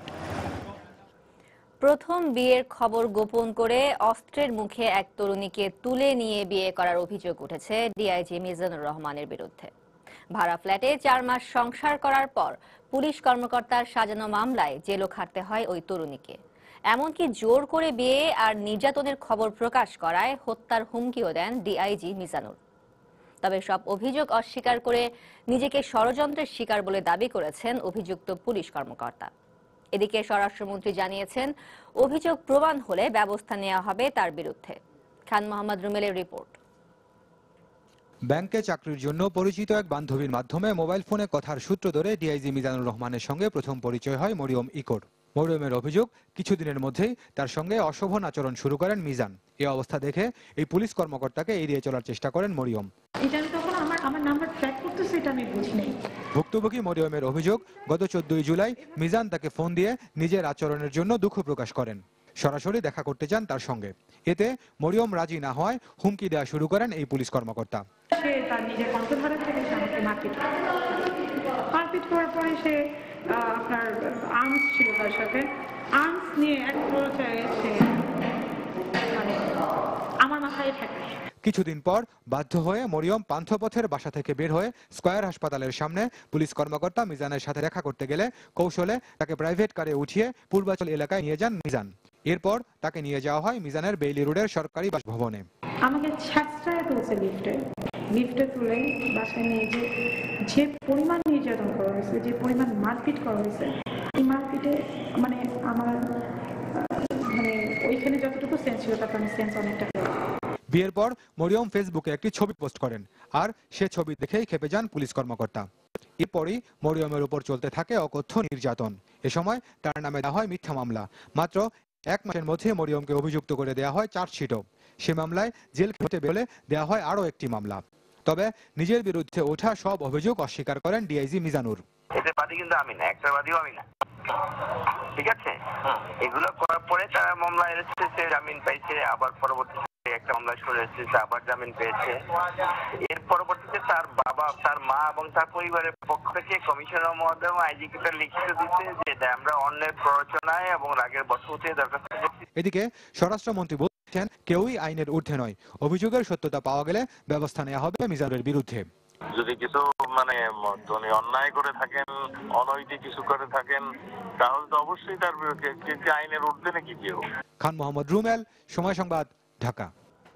Speaker 1: প্রথম বিয়ের খবর গোপন করে অস্ত্রের মুখে এক তরুণীকে তুলে নিয়ে বিয়ে করার অভিযোগ উঠেছে ডিআইজি মিজানুর রহমানের বিরুদ্ধে। ভাড়া ফ্ল্যাটে চার মাস সংসার করার পর পুলিশ কর্মকর্তার সাজানো মামলায় জেলও খাটতে হয় ওই তরুণীকে। এমনকি জোর করে বিয়ে আর নির্যাতনের খবর প্রকাশ করায় হত্যার হুমকিও দেন ডিআইজি মিজানুর। তবে সব অভিযোগ অস্বীকার করে নিজেকে ষড়যন্ত্রের শিকার বলে দাবি করেছেন অভিযুক্ত পুলিশ কর্মকর্তা। এদিকে স্বরাষ্ট্রমন্ত্রী জানিয়েছেন, অভিযোগ প্রমাণ হলে ব্যবস্থা নেওয়া হবে তার বিরুদ্ধে। খান মোহাম্মদ রুমেলের রিপোর্ট।
Speaker 29: ব্যাংকে চাকরির জন্য পরিচিত এক বান্ধবীর মাধ্যমে মোবাইল ফোনে কথার সূত্র ধরে ডিআইজি মিজানুর রহমানের সঙ্গে প্রথম পরিচয় হয় মরিয়ম ইকোর।
Speaker 10: মরিয়মের অভিযোগ, কিছুদিনের মধ্যেই তার সঙ্গে অশোভন আচরণ শুরু করেন মিজান। এই অবস্থা দেখে এই পুলিশ কর্মকর্তাকে এড়িয়ে চলার চেষ্টা করেন মরিয়ম। ভুক্তভোগী মরিয়মের অভিযোগ, গত চোদ্দই জুলাই মিজান তাকে ফোন দিয়ে নিজের আচরণের জন্য দুঃখ প্রকাশ করেন, সরাসরি দেখা করতে চান তার সঙ্গে। এতে মরিয়ম রাজি না হওয়ায় হুমকি দেওয়া শুরু করেন এই পুলিশ কর্মকর্তা।
Speaker 12: মারপিট করার পরে সে আপনার আর্মস ছিল তার সাথে, আর্মস নিয়ে এক পর্যায়ে সে মানে আমার মাথায় ঠেকায়।
Speaker 10: কিছুদিন পর বাধ্য হয়ে মরিয়ম পান্থপথের বাসা থেকে বের হয়ে স্কয়ার হাসপাতালের সামনে পুলিশ কর্মকর্তা মিজানের সাথে দেখা করতে গেলে কৌশলে তাকে প্রাইভেট কারে উঠিয়ে পূর্বাচল এলাকায় নিয়ে যান মিজান। এরপর তাকে নিয়ে যাওয়া হয় মিজানের বেইলি রোডের সরকারি বাসভবনে।
Speaker 12: আমাকে ছাত্রায় তুলছে লিফটে, লিফটে তুলে বাসায় নিয়ে যে যে পরিমাণ নির্যাতন করা হয়েছে, যে পরিমাণ মারপিট করা হয়েছে, এই মারপিটে মানে আমার মানে ওইখানে যতটুকু সেন্স ছিল তাতে আমি সেন্স অনেকটা।
Speaker 10: বিয়ের পর মরিয়ম ফেসবুকে একটি ছবি পোস্ট করেন, আর সে ছবি দেখেই খেপে যান পুলিশ কর্মকর্তা। এরপরই মরিয়মের উপর চলতে থাকে অকথ্য নির্যাতন। এ সময় তার নামে দেওয়া হয় মিথ্যা মামলা। মাত্র এক মাসের মধ্যে মরিয়মকে অভিযুক্ত করে দেওয়া হয় চার্জশিটও। সে মামলায় জেল খেতে বেরোলে দেওয়া হয় আরও একটি মামলা। তবে নিজের বিরুদ্ধে ওঠা সব অভিযোগ অস্বীকার করেন ডিআইজি মিজানুর।
Speaker 13: এদের বাদী কিন্তু আমি না, একটা বাদীও আমি না, ঠিক আছে? এগুলো করার পরে তারা মামলা এসেছে, জামিন পাইছে, আবার পরবর্তীতে একটা মামলা সরে এসেছে, আবার জামিন পেয়েছে। এর পরবর্তীতে তার বাবা, তার মা এবং তার পরিবারের পক্ষ থেকে কমিশনার মহোদয় আইজিকে লিখিত দিতে যে আমরা অন্যের প্ররোচনায় এবং রাগের বশবর্তী দরখাস্ত করছি।
Speaker 10: এদিকে স্বরাষ্ট্রমন্ত্রী বলছেন, কেউই আইনের ঊর্ধ্বে নয়। অভিযোগের সত্যতা পাওয়া গেলে ব্যবস্থা নেওয়া হবে মিজানুরের বিরুদ্ধে।
Speaker 14: যদি কিছু মানে উনি অন্যায় করে থাকেন, অনৈতিক কিছু করে থাকেন, তাহলে তো অবশ্যই তার বিরুদ্ধে আইনের ঊর্ধ্বে নাকি কেউ।
Speaker 10: খান মোহাম্মদ রুমেল, সময় সংবাদ, ঢাকা।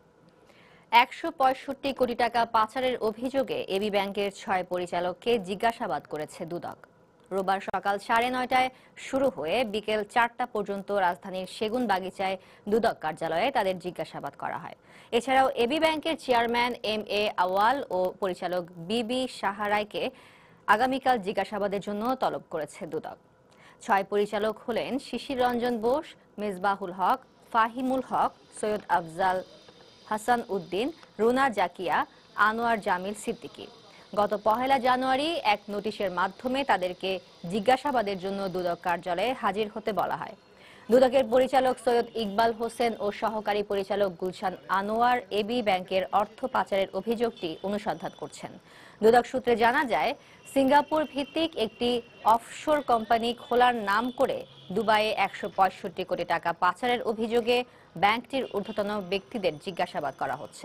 Speaker 1: একশো পঁয়ষট্টি কোটি টাকা পাচারের অভিযোগে এবি ব্যাংকের ছয় পরিচালককে জিজ্ঞাসাবাদ করেছে দুদক। রোববার সকাল সাড়ে নয়টায় শুরু হয়ে বিকেল চারটা পর্যন্ত রাজধানীর সেগুন বাগিচায় দুদক কার্যালয়ে তাদের জিজ্ঞাসাবাদ করা হয়। এছাড়াও এবি ব্যাংকের চেয়ারম্যান এম এ আওয়াল ও পরিচালক বিবি সাহারাইকে আগামীকাল জিজ্ঞাসাবাদের জন্য তলব করেছে দুদক। ছয় পরিচালক হলেন শিশির রঞ্জন বোস, মেজবাহুল হক, ফাহিমুল হক, সৈয়দ আফজাল হাসান উদ্দিন, রুনা জাকিয়া, আনোয়ার জামিল সিদ্দিকী। গত পহেলা জানুয়ারি এক নোটিশের মাধ্যমে তাদেরকে জিজ্ঞাসাবাদের জন্য দুদক কার্যালয়ে হাজির হতে বলা হয়। দুদকের পরিচালক সৈয়দ ইকবাল হোসেন ও সহকারী পরিচালক গুলশান আনোয়ার এবি ব্যাংকের অর্থ পাচারের অভিযোগটি অনুসন্ধান করছেন। দুদক সূত্রে জানা যায়, সিঙ্গাপুর ভিত্তিক একটি অফশোর কোম্পানি খোলার নাম করে দুবাইয়ে একশো পঁয়ষট্টি কোটি টাকা পাচারের অভিযোগে ব্যাংকটির ঊর্ধ্বতন ব্যক্তিদের জিজ্ঞাসাবাদ করা হচ্ছে।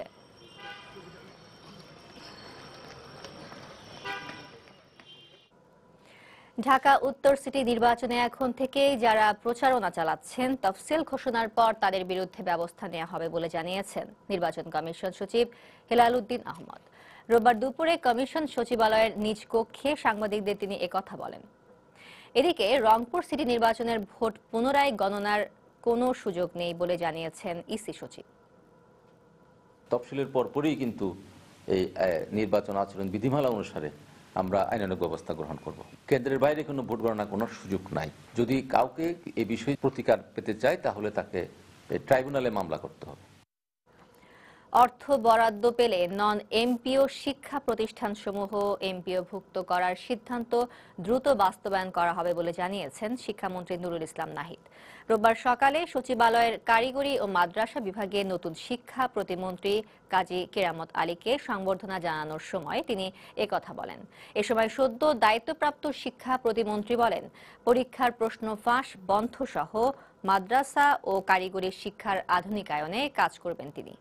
Speaker 1: ঢাকা উত্তর সিটি নির্বাচনে এখন থেকেই যারা প্রচারণা চালাচ্ছেন, তফসিল ঘোষণার পর তাদের বিরুদ্ধে ব্যবস্থা নেওয়া হবে বলে জানিয়েছেন নির্বাচন কমিশন সচিব হেলাল উদ্দিন আহমদ। রোববার দুপুরে কমিশন সচিবালয়ের নিজ কক্ষে সাংবাদিকদের তিনি একথা বলেন। এদিকে রংপুর সিটি নির্বাচনের ভোট পুনরায় গণনার কোনো সুযোগ নেই বলে জানিয়েছেন ইসি সচিব।
Speaker 15: তফসিলের পরপরই কিন্তু এই নির্বাচন আচরণ বিধিমালা অনুসারে আমরা আইনানুগ ব্যবস্থা গ্রহণ করব। কেন্দ্রের বাইরে কোনো ভোট গণনার কোনো সুযোগ নাই। যদি কাউকে এ বিষয়ে প্রতিকার পেতে চায় তাহলে তাকে ট্রাইব্যুনালে মামলা করতে হবে।
Speaker 1: অর্থ বরাদ্দ পেলে নন এমপিও শিক্ষা প্রতিষ্ঠানসমূহ এমপিওভুক্ত করার সিদ্ধান্ত দ্রুত বাস্তবায়ন করা হবে বলে জানিয়েছেন শিক্ষামন্ত্রী নুরুল ইসলাম নাহিদ। রোববার সকালে সচিবালয়ের কারিগরি ও মাদ্রাসা বিভাগে নতুন শিক্ষা প্রতিমন্ত্রী কাজী কেরামত আলীকে সংবর্ধনা জানানোর সময় তিনি একথা বলেন। এ সময় সদ্য দায়িত্বপ্রাপ্ত শিক্ষা প্রতিমন্ত্রী বলেন, পরীক্ষার প্রশ্ন ফাঁস বন্ধ সহ মাদ্রাসা ও কারিগরি শিক্ষার আধুনিকায়নে কাজ করবেন তিনি।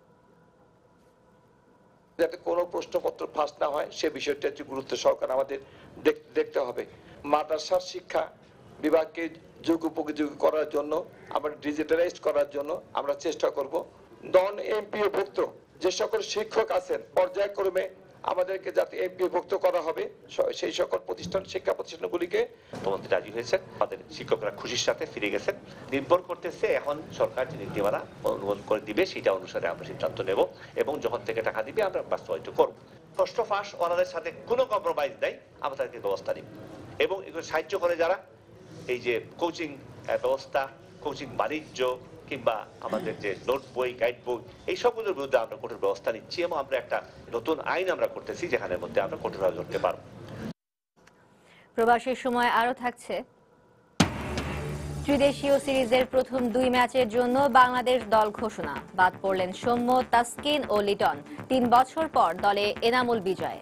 Speaker 16: যাতে কোনো প্রশ্নপত্র ফাঁস না হয় সে বিষয়টা একটু গুরুত্ব সহকারে আমাদের দেখতে হবে। মাদ্রাসার শিক্ষা বিভাগকে যুগোপযোগী করার জন্য, আমরা ডিজিটালাইজ করার জন্য আমরা চেষ্টা করব। নন এমপিও ভুক্ত যে সকল শিক্ষক আছেন পর্যায়ক্রমে আমাদেরকে যাতে এমপিও ভুক্ত করা হবে, সেই সকল প্রতিষ্ঠান শিক্ষা প্রতিষ্ঠানগুলিকে
Speaker 18: মন্ত্রী রাজি হয়েছেন। আমাদের শিক্ষকরা খুশির সাথে ফিরে গেছেন। নির্ভর করতেছে এখন সরকার যে নীতিমালা অনুমোদন করে দিবে সেটা অনুসারে আমরা সিদ্ধান্ত নেব এবং যখন থেকে টাকা দিবে আমরা বাস্তবায়িত করব। ষষ্ঠ ফাঁস ওনাদের সাথে কোনো কম্প্রোমাইজ নাই, আমরা তাদেরকে ব্যবস্থা নিব এবং এগুলো সাহায্য করে যারা এই যে কোচিং ব্যবস্থা, কোচিং বাণিজ্য কিংবা আমাদের যে নোট বই, গাইড বই, এই সবগুলোর বিরুদ্ধে আমরা কঠোর ব্যবস্থা নিচ্ছি এবং আমরা একটা নতুন আইন আমরা করতেছি যেখানের মধ্যে আমরা কঠোরভাবে ধরতে পারবো।
Speaker 1: প্রবাসের সময় আরো থাকছে ত্রিদেশীয় সিরিজের প্রথম দুই ম্যাচের জন্য বাংলাদেশ দল ঘোষণা। বাদ পড়লেন সৌম্য, তাসকিন ও লিটন। তিন বছর পর দলে এনামুল বিজয়।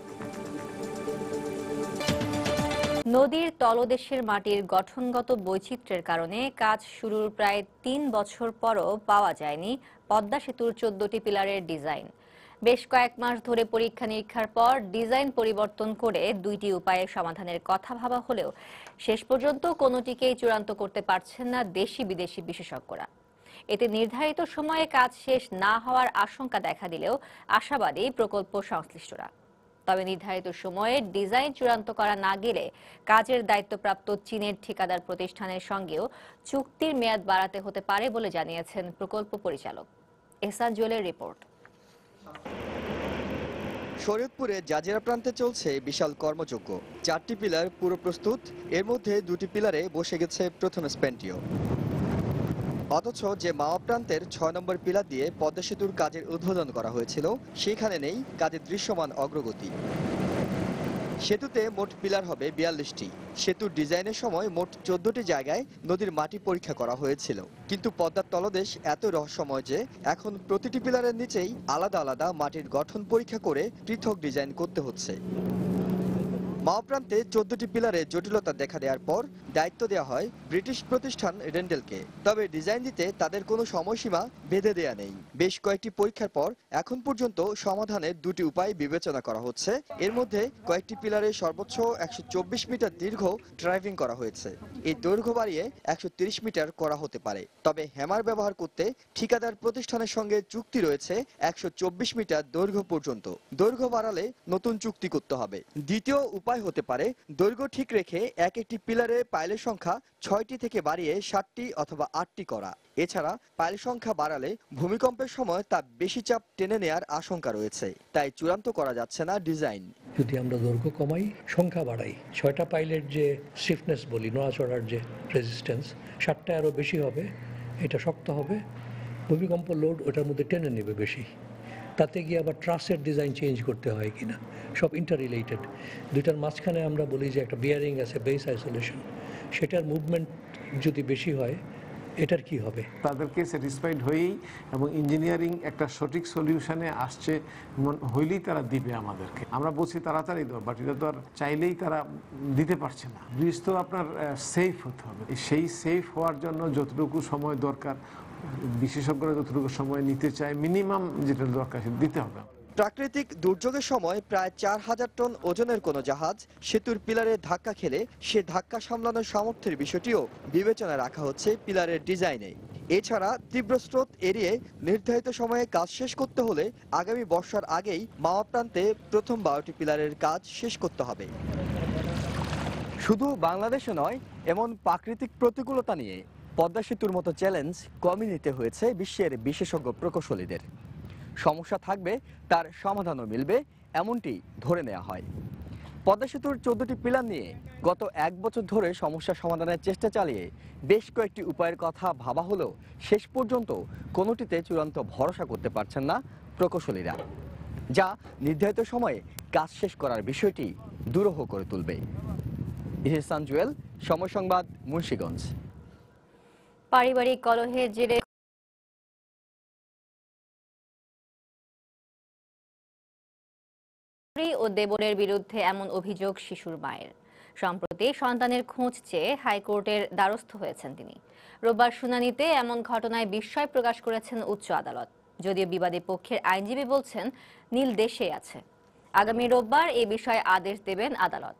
Speaker 1: নদীর তলদেশের মাটির গঠনগত বৈচিত্র্যের কারণে কাজ শুরুর প্রায় তিন বছর পরও পাওয়া যায়নি পদ্মা সেতুর চোদ্দটি পিলারের ডিজাইন। বেশ কয়েক মাস ধরে পরীক্ষা নিরীক্ষার পর ডিজাইন পরিবর্তন করে দুইটি উপায়ে সমাধানের কথা ভাবা হলেও শেষ পর্যন্ত কোনোটিকেই চূড়ান্ত করতে পারছেন না দেশি বিদেশি বিশেষজ্ঞরা। এতে নির্ধারিত সময়ে কাজ শেষ না হওয়ার আশঙ্কা দেখা দিলেও আশাবাদী প্রকল্প সংশ্লিষ্টরা। তবে নির্ধারিত সময়ে ডিজাইন চূড়ান্ত করা না গেলে কাজের দায়িত্বপ্রাপ্ত চীনের ঠিকাদার প্রতিষ্ঠানের সঙ্গেও চুক্তির মেয়াদ বাড়াতে হতে পারে বলে জানিয়েছেন প্রকল্প পরিচালক। এহসান জুয়েলের রিপোর্ট।
Speaker 3: শরীয়তপুরে জাজিরা প্রান্তে চলছে বিশাল কর্মযজ্ঞ। চারটি পিলার পুরো প্রস্তুত, এর মধ্যে দুটি পিলারে বসে গেছে প্রথম স্প্যান্টিও। অথচ যে মাওয়া প্রান্তের ছয় নম্বর পিলার দিয়ে পদ্মা সেতুর কাজের উদ্বোধন করা হয়েছিল সেখানে নেই কাজের দৃশ্যমান অগ্রগতি। সেতুতে মোট পিলার হবে বিয়াল্লিশটি। সেতুর ডিজাইনের সময় মোট চোদ্দটি জায়গায় নদীর মাটি পরীক্ষা করা হয়েছিল, কিন্তু পদ্মার তলদেশ এত রহস্যময় যে এখন প্রতিটি পিলারের নিচেই আলাদা আলাদা মাটির গঠন পরীক্ষা করে পৃথক ডিজাইন করতে হচ্ছে। মাওয়া প্রান্তে চোদ্দটি পিলারে জটিলতা দেখা দেওয়ার পর দায়িত্ব দেওয়া হয় ব্রিটিশ প্রতিষ্ঠান রেন্ডেলকে। তবে ডিজাইন দিতে তাদের কোনো সময়সীমা বেঁধে দেয়া নেই। বেশ কয়েকটি পরীক্ষার পর এখন পর্যন্ত সমাধানের দুটি উপায় বিবেচনা করা হচ্ছে। এর মধ্যে কয়েকটি পিলারে সর্বোচ্চ একশো চব্বিশ মিটার দীর্ঘ ড্রাইভিং করা হয়েছে। এই দৈর্ঘ্য বাড়িয়ে একশো তিরিশ মিটার করা হতে পারে। তবে হ্যামার ব্যবহার করতে ঠিকাদার প্রতিষ্ঠানের সঙ্গে চুক্তি রয়েছে একশো চব্বিশ মিটার দৈর্ঘ্য পর্যন্ত। দৈর্ঘ্য বাড়ালে নতুন চুক্তি করতে হবে। দ্বিতীয় উপায় হতে পারে দৈর্ঘ্য ঠিক রেখে এক একটি পিলারে পাইলের সংখ্যা ছয়টি থেকে বাড়িয়ে ষাটটি অথবা আটটি করা। এছাড়া পাইল সংখ্যা বাড়ালে ভূমিকম্পের সময় তা বেশি চাপ টেনে নেয়ার আশঙ্কা রয়েছে, তাই চূড়ান্ত করা যাচ্ছে না ডিজাইন।
Speaker 17: যদি আমরা দৈর্ঘ্য কমাই, সংখ্যা বাড়াই, ছয়টা পাইলের যে স্টিফনেস বলি, নড়াচড়ার যে রেজিস্ট্যান্স, ষাটটা আরও বেশি হবে, এটা শক্ত হবে, ভূমিকম্প লোড ওটার মধ্যে টেনে নেবে বেশি। তাতে গিয়ে আবার ট্রাসের ডিজাইন চেঞ্জ করতে হয় কিনা, সব ইন্টার রিলেটেড। দুইটার মাঝখানে আমরা বলি যে একটা বিয়ারিং আছে, বেস আইসোলেশন, সেটার মুভমেন্ট যদি বেশি হয় এটার কি হবে।
Speaker 19: তাদেরকে স্যাটিসফাইড হয়েই এবং ইঞ্জিনিয়ারিং একটা সঠিক সলিউশনে আসছে হইলেই তারা দিবে আমাদেরকে। আমরা বলছি তাড়াতাড়ি দেবো, বাট এটা তো আর চাইলেই তারা দিতে পারছে না। ব্রিজ তো আপনার সেফ হতে হবে, সেই সেফ হওয়ার জন্য যতটুকু সময় দরকার, বিশেষজ্ঞরা যতটুকু সময় নিতে চায়, মিনিমাম যেটা দরকার সেটা দিতে হবে।
Speaker 3: প্রাকৃতিক দুর্যোগের সময় প্রায় চার হাজার টন ওজনের কোনো জাহাজ সেতুর পিলারে ধাক্কা খেলে সে ধাক্কা সামলানোর সামর্থ্যের বিষয়টিও বিবেচনায় রাখা হচ্ছে পিলারের ডিজাইনে। এছাড়া তীব্র স্রোত এড়িয়ে নির্ধারিত সময়ে কাজ শেষ করতে হলে আগামী বর্ষার আগেই মাওয়া প্রান্তে প্রথম বারোটি পিলারের কাজ শেষ করতে হবে। শুধু বাংলাদেশে নয়, এমন প্রাকৃতিক প্রতিকূলতা নিয়ে পদ্মা সেতুর মতো চ্যালেঞ্জ কমই নিতে হয়েছে বিশ্বের বিশেষজ্ঞ প্রকৌশলীদের। সমস্যা থাকবে, তার সমাধানও মিলবে, এমনটি ধরে নেওয়া হয়। পদ্মা সেতুর চোদ্দটি পিলার নিয়ে গত এক বছর ধরে সমস্যা সমাধানের চেষ্টা চালিয়ে বেশ কয়েকটি উপায়ের কথা ভাবা হলেও শেষ পর্যন্ত কোনোটিতে চূড়ান্ত ভরসা করতে পারছেন না প্রকৌশলীরা, যা নির্ধারিত সময়ে কাজ শেষ করার বিষয়টি দুরূহ করে তুলবে। ইহসান জুয়েল, সময় সংবাদ, মুন্সিগঞ্জ।
Speaker 1: পারিবারিক কলহের জেরে ও দেবরের বিরুদ্ধে এমন অভিযোগ শিশুর মায়ের। সম্প্রতি সন্তানের খোঁজ চেয়ে হাইকোর্টের দ্বারস্থ হয়েছেন তিনি। রোববার শুনানিতে এমন ঘটনায় বিস্ময় প্রকাশ করেছেন উচ্চ আদালত। যদিও বিবাদী পক্ষের আইনজীবী বলছেন নীল দেশে আছে। আগামী রোববার এ বিষয়ে আদেশ দেবেন আদালত।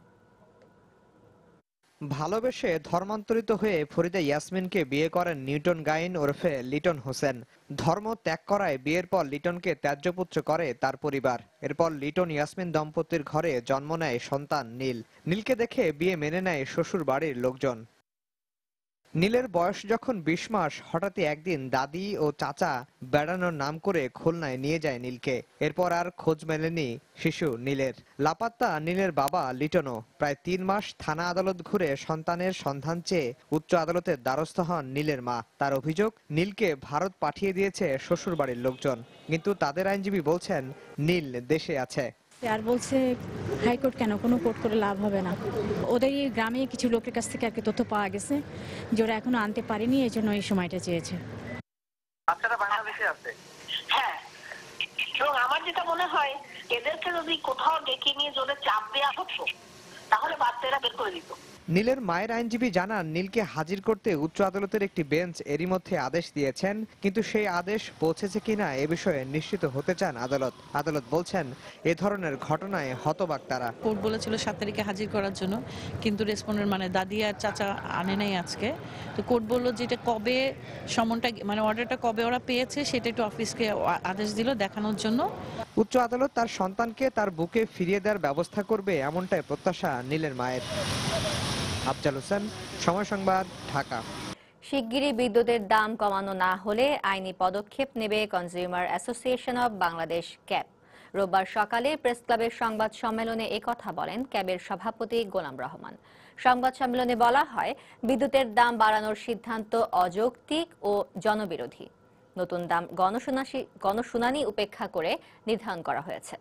Speaker 20: ভালোবেসে ধর্মান্তরিত হয়ে ফরিদা ইয়াসমিনকে বিয়ে করেন নিউটন গাইন ওরফে লিটন হোসেন। ধর্ম ত্যাগ করায় বিয়ের পর লিটনকে ত্যায্যপুত্র করে তার পরিবার। এরপর লিটন ইয়াসমিন দম্পতির ঘরে জন্ম নেয় সন্তান নীল। নীলকে দেখে বিয়ে মেনে নেয় শ্বশুর বাড়ির লোকজন। নীলের বয়স যখন বিশ মাস, হঠাৎই একদিন দাদি ও চাচা বেড়ানোর নাম করে খুলনায় নিয়ে যায় নীলকে। এরপর আর খোঁজ মেলেনি শিশু নীলের। লাপাত্তা নীলের বাবা লিটনও। প্রায় তিন মাস থানা আদালত ঘুরে সন্তানের সন্ধান চেয়ে উচ্চ আদালতের দ্বারস্থ হন নীলের মা। তার অভিযোগ, নীলকে ভারত পাঠিয়ে দিয়েছে শ্বশুর বাড়ির লোকজন, কিন্তু তাদের আইনজীবী বলছেন নীল দেশে আছে।
Speaker 21: আর বলছে হাইকোর্ট কেন, কোনো কোর্ট করে লাভ হবে না। ওদের গ্রামে কিছু লোকের কাছ থেকে আর কি তথ্য পাওয়া গেছে যে ওরা এখনো আনতে পারেনি, এই জন্য এই সময়টা চেয়েছে।
Speaker 22: বাচ্চারা বাংলাদেশে আছে। হ্যাঁ, এবং আমার যেটা মনে হয় এদেরকে যদি কোথাও ডেকে নিয়ে জোরে চাপ দেওয়া হতো তাহলে বাচ্চারা বের করে দিত।
Speaker 20: নীলের মায়ের আইনজীবী জানান, নীলকে হাজির করতে উচ্চ আদালতের একটি বেঞ্চ এরই মধ্যে আদেশ দিয়েছেন, কিন্তু সেই আদেশ পৌঁছেছে কিনা এ বিষয়ে নিশ্চিত হতে চান আদালত। আদালত বলছেন, এ ধরনের ঘটনায় হতবাক তারা।
Speaker 23: কোর্ট বলেছিল সাত তারিখে হাজির করার জন্য, কিন্তু রেসপন্ডেন্ট মানে দাদি আর চাচা আনে নাই আজকে। তো কোর্ট বলল যেটা কবে সমনটা মানে অর্ডারটা কবে ওরা পেয়েছে সেটা একটু অফিসকে আদেশ দিল দেখানোর জন্য।
Speaker 20: উচ্চ আদালত তার সন্তানকে তার বুকে ফিরিয়ে দেওয়ার ব্যবস্থা করবে, এমনটাই প্রত্যাশা নীলের মায়ের। আফজাল হোসেন, সময় সংবাদ, ঢাকা।
Speaker 1: শিগগিরই বিদ্যুতের দাম কমানো না হলে আইনি পদক্ষেপ নেবে consumer association of Bangladesh CAB. রোববার সকালে প্রেস ক্লাবের সংবাদ সম্মেলনে একথা বলেন ক্যাবের সভাপতি গোলাম রহমান। সংবাদ সম্মেলনে বলা হয়, বিদ্যুতের দাম বাড়ানোর সিদ্ধান্ত অযৌক্তিক ও জনবিরোধী। নতুন দাম গণশুনানি উপেক্ষা করে নির্ধারণ করা হয়েছে।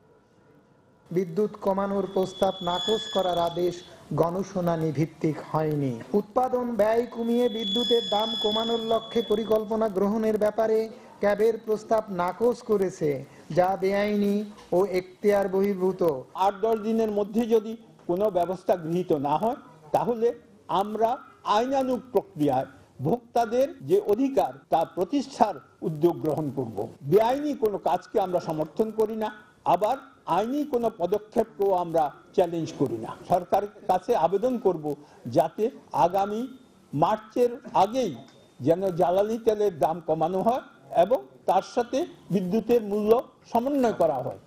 Speaker 24: বিদ্যুৎ কমানোর প্রস্তাব নাকচ করার আদেশ গণশুনানি ভিত্তিক হয়নি। উৎপাদন ব্যয় কমিয়ে বিদ্যুতের দাম কমানোর লক্ষ্যে পরিকল্পনা গ্রহণের ব্যাপারে ক্যাবের প্রস্তাব নাকচ করেছে, যা বেআইনি ও এখতিয়ার বহির্ভূত।
Speaker 25: আট দশ দিনের মধ্যে যদি কোনো ব্যবস্থা গৃহীত না হয় তাহলে আমরা আইনানুগ প্রক্রিয়ায় ভোক্তাদের যে অধিকার তা প্রতিষ্ঠার উদ্যোগ গ্রহণ করব। বেআইনি কোনো কাজকে আমরা সমর্থন করি না, আবার আইনি কোনো পদক্ষেপকেও আমরা চ্যালেঞ্জ করি না। সরকারের কাছে আবেদন করব যাতে আগামী মার্চের আগেই যেন জ্বালানি তেলের দাম কমানো হয় এবং তার সাথে বিদ্যুতের মূল্য সমন্বয় করা হয়।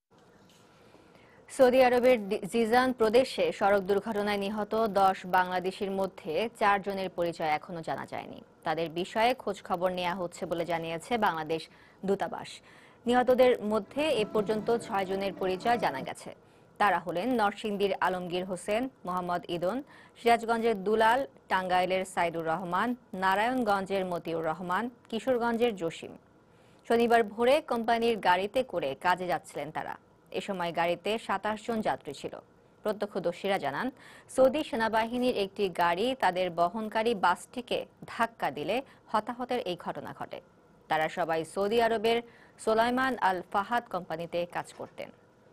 Speaker 1: সৌদি আরবের জিজান প্রদেশে সড়ক দুর্ঘটনায় নিহত দশ বাংলাদেশির মধ্যে চার জনের পরিচয় এখনো জানা যায়নি। তাদের বিষয়ে খোঁজ খবর নেওয়া হচ্ছে বলে জানিয়েছে বাংলাদেশ দূতাবাস। নিহতদের মধ্যে এ পর্যন্ত ছয় জনের পরিচয় জানা গেছে। তারা হলেন নরসিংদীর আলমগীর হোসেন, মোহাম্মদ ইদন, সিরাজগঞ্জের দুলাল, টাঙ্গাইলের সাইদুর রহমান, নারায়ণগঞ্জের মতিউর রহমান, কিশোরগঞ্জের জসিম। শনিবার ভোরে কোম্পানির গাড়িতে করে কাজে যাচ্ছিলেন তারা। এ সময় গাড়িতে সাতাশ জন যাত্রী ছিল। প্রত্যক্ষদর্শীরা জানান, সৌদি সেনাবাহিনীর একটি গাড়ি তাদের বহনকারী বাসটিকে ধাক্কা দিলে হতাহতের এই ঘটনা ঘটে। তারা সবাই সৌদি আরবের সোলাইমান আল ফাহাদ কোম্পানিতে কাজ করতেন।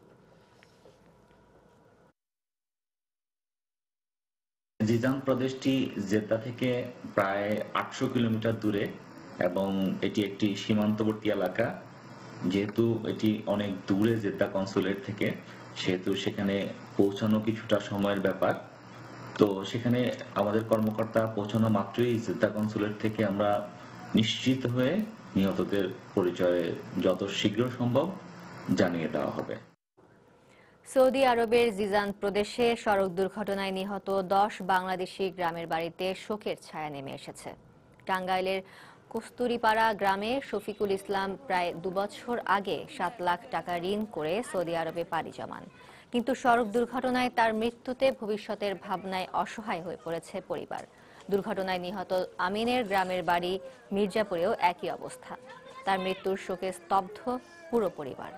Speaker 26: জিজান প্রদেশটি জেদ্দা থেকে প্রায় আটশো কিলোমিটার দূরে এবং এটি একটি সীমান্তবর্তী এলাকা। যেহেতু এটি অনেক দূরে জেদ্দা কনসুলেট থেকে, সেহেতু সেখানে পৌঁছানো কিছুটা সময়ের ব্যাপার। তো সেখানে আমাদের কর্মকর্তা পৌঁছানো মাত্রই জেদ্দা কনসুলেট থেকে আমরা নিশ্চিত হয়ে নিহতদের পরিচয়ে যত শীঘ্র সম্ভব জানিয়ে দেওয়া হবে।
Speaker 1: সৌদি আরবের জিজান প্রদেশে সড়ক দুর্ঘটনায় নিহত দশ বাংলাদেশি গ্রামের বাড়িতে শোকের ছায়া নেমে এসেছে। টাঙ্গাইলের কস্তুরিপাড়া গ্রামে শফিকুল ইসলাম প্রায় দুবছর আগে সাত লাখ টাকা ঋণ করে সৌদি আরবে পাড়ি জমান, কিন্তু সড়ক দুর্ঘটনায় তার মৃত্যুতে ভবিষ্যতের ভাবনায় অসহায় হয়ে পড়েছে পরিবার। দুর্ঘটনায় নিহত আমিনের গ্রামের বাড়ি মির্জাপুরেও একই অবস্থা। তার মৃত্যুর শোকে স্তব্ধ পুরো পরিবার।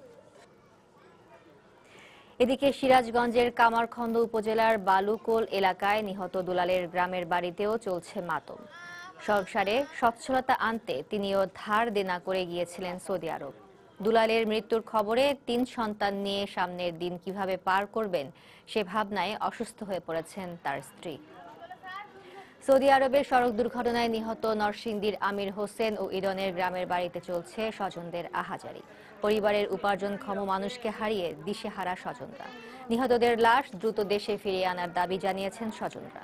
Speaker 1: এদিকে সিরাজগঞ্জের কামারখন্দ উপজেলার বালুকোল এলাকায় নিহত দুলালের গ্রামের বাড়িতেও চলছে মাতম। সংসারে সচ্ছলতা আনতে তিনিও ধার দেনা করে গিয়েছিলেন সৌদি আরব। দুলালের মৃত্যুর খবরে তিন সন্তান নিয়ে সামনের দিন কিভাবে পার করবেন সে ভাবনায় অসুস্থ হয়ে পড়েছেন তার স্ত্রী। সৌদি আরবের সড়ক দুর্ঘটনায় নিহত নরসিংদীর আমির হোসেন ও ইডনের গ্রামের বাড়িতে চলছে স্বজনদের আহাজারি। পরিবারের উপার্জনক্ষম মানুষকে হারিয়ে দিশেহারা স্বজনরা। নিহতদের লাশ দ্রুত দেশে ফিরিয়ে আনার দাবি জানিয়েছেন স্বজনরা।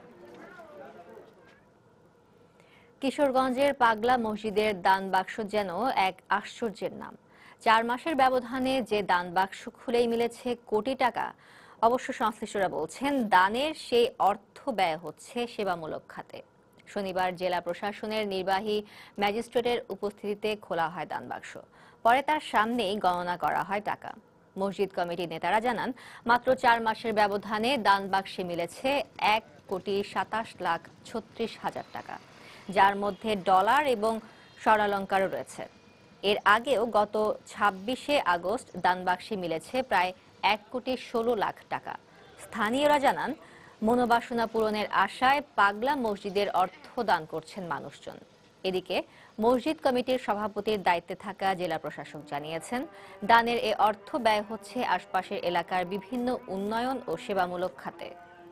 Speaker 1: কিশোরগঞ্জের পাগলা মসজিদের দান বাক্স যেন এক আশ্চর্যের নাম। চার মাসের ব্যবধানে যে দান বাক্স খুলেই মিলেছে কোটি টাকা। অবশ্য সংশ্লিষ্টরা বলছেন, দানের সেই অর্থ ব্যয় হচ্ছে সেবামূলক খাতে। শনিবার জেলা প্রশাসনের নির্বাহী ম্যাজিস্ট্রেটের উপস্থিতিতে খোলা হয় দানবাক্স। পরে তার সামনেই গণনা করা হয় টাকা। মসজিদ কমিটির নেতারা জানান, মাত্র চার মাসের ব্যবধানে দানবাক্সে মিলেছে এক কোটি সাতাশ লাখ ছত্রিশ হাজার টাকা, যার মধ্যে ডলার এবং স্বর্ণালঙ্কারও রয়েছে। এর আগেও গত ছাব্বিশে আগস্ট দানবাক্সে মিলেছে প্রায় এক কোটি ষোলো লাখ টাকা। স্থানীয়রা জানান, মনোবাসনা পূরণের আশায় পাগলা মসজিদের অর্থ দান করছেন মানুষজন। এদিকে মসজিদ কমিটির সভাপতির দায়িত্বে থাকা জেলা প্রশাসক জানিয়েছেন, দানের এ অর্থ ব্যয় হচ্ছে আশপাশের এলাকার বিভিন্ন উন্নয়ন ও সেবামূলক খাতে।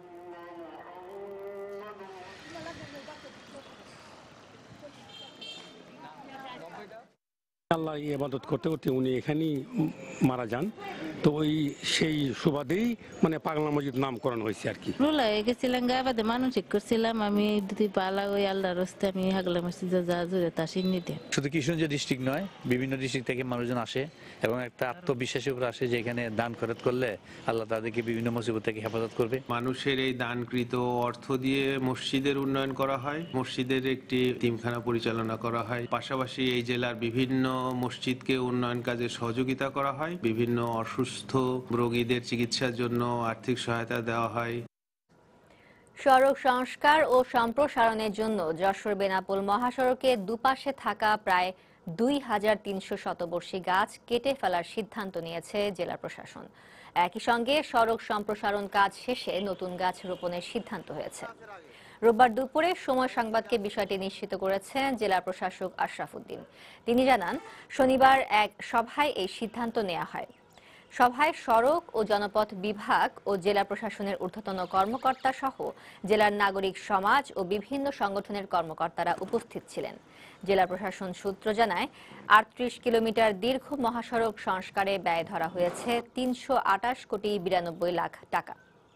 Speaker 2: আল্লাহ ইবাদত করতে করতে উনি এখানেই মারা যান, তো ওই সেই সুবাদেই মানে পাগলা মসজিদ নামকরণ হয়েছে আর কি।
Speaker 4: গেছিলাম গায়ে মানসিক করছিলাম আমি যদি পালা ওই আল্লাহর রাস্তায় আমি হাগলা মসজিদে যা জুড়ে তা সিন্নিতে।
Speaker 5: শুধু কিশোরগঞ্জ ডিস্ট্রিক্ট নয়, বিভিন্ন ডিস্ট্রিক্ট থেকে মানুষজন আসে এবং একটা আত্মবিশ্বাসের উপর আসে যে এখানে দান খরচ করলে আল্লাহ তাদেরকে বিভিন্ন মুসিবত থেকে হেফাজত করবে।
Speaker 7: মানুষের এই দানকৃত অর্থ দিয়ে মসজিদের উন্নয়ন করা হয়, মসজিদের একটি তিমখানা পরিচালনা করা হয়, পাশাপাশি এই জেলার বিভিন্ন মসজিদকে উন্নয়ন কাজে সহযোগিতা করা হয়, বিভিন্ন অসুস্থ রোগীদের চিকিৎসার জন্য আর্থিক সহায়তা দেওয়া হয়।
Speaker 1: সড়ক সংস্কার ও সম্প্রসারণের জন্য যশোর বেনাপোল মহাসড়কে দুপাশে থাকা প্রায় দুই হাজার তিনশো শতবর্ষী গাছ কেটে ফেলার সিদ্ধান্ত নিয়েছে জেলা প্রশাসন। একই সঙ্গে সড়ক সম্প্রসারণ কাজ শেষে নতুন গাছ রোপণের সিদ্ধান্ত হয়েছে। রোববার দুপুরে সময় সংবাদকে বিষয়টি নিশ্চিত করেছেন জেলা প্রশাসক আশরাফ উদ্দিন। তিনি জানান, শনিবার এক সভায় এই সিদ্ধান্ত নেওয়া হয়। সভায় সড়ক ও জনপথ বিভাগ ও জেলা প্রশাসনের ঊর্ধ্বতন কর্মকর্তা সহ জেলার নাগরিক সমাজ ও বিভিন্ন সংগঠনের কর্মকর্তারা উপস্থিত ছিলেন। জেলা প্রশাসন সূত্র জানায়, আটত্রিশ কিলোমিটার দীর্ঘ মহাসড়ক সংস্কারে ব্যয় ধরা হয়েছে তিনশো আটাশ কোটি বিরানব্বই লাখ টাকা।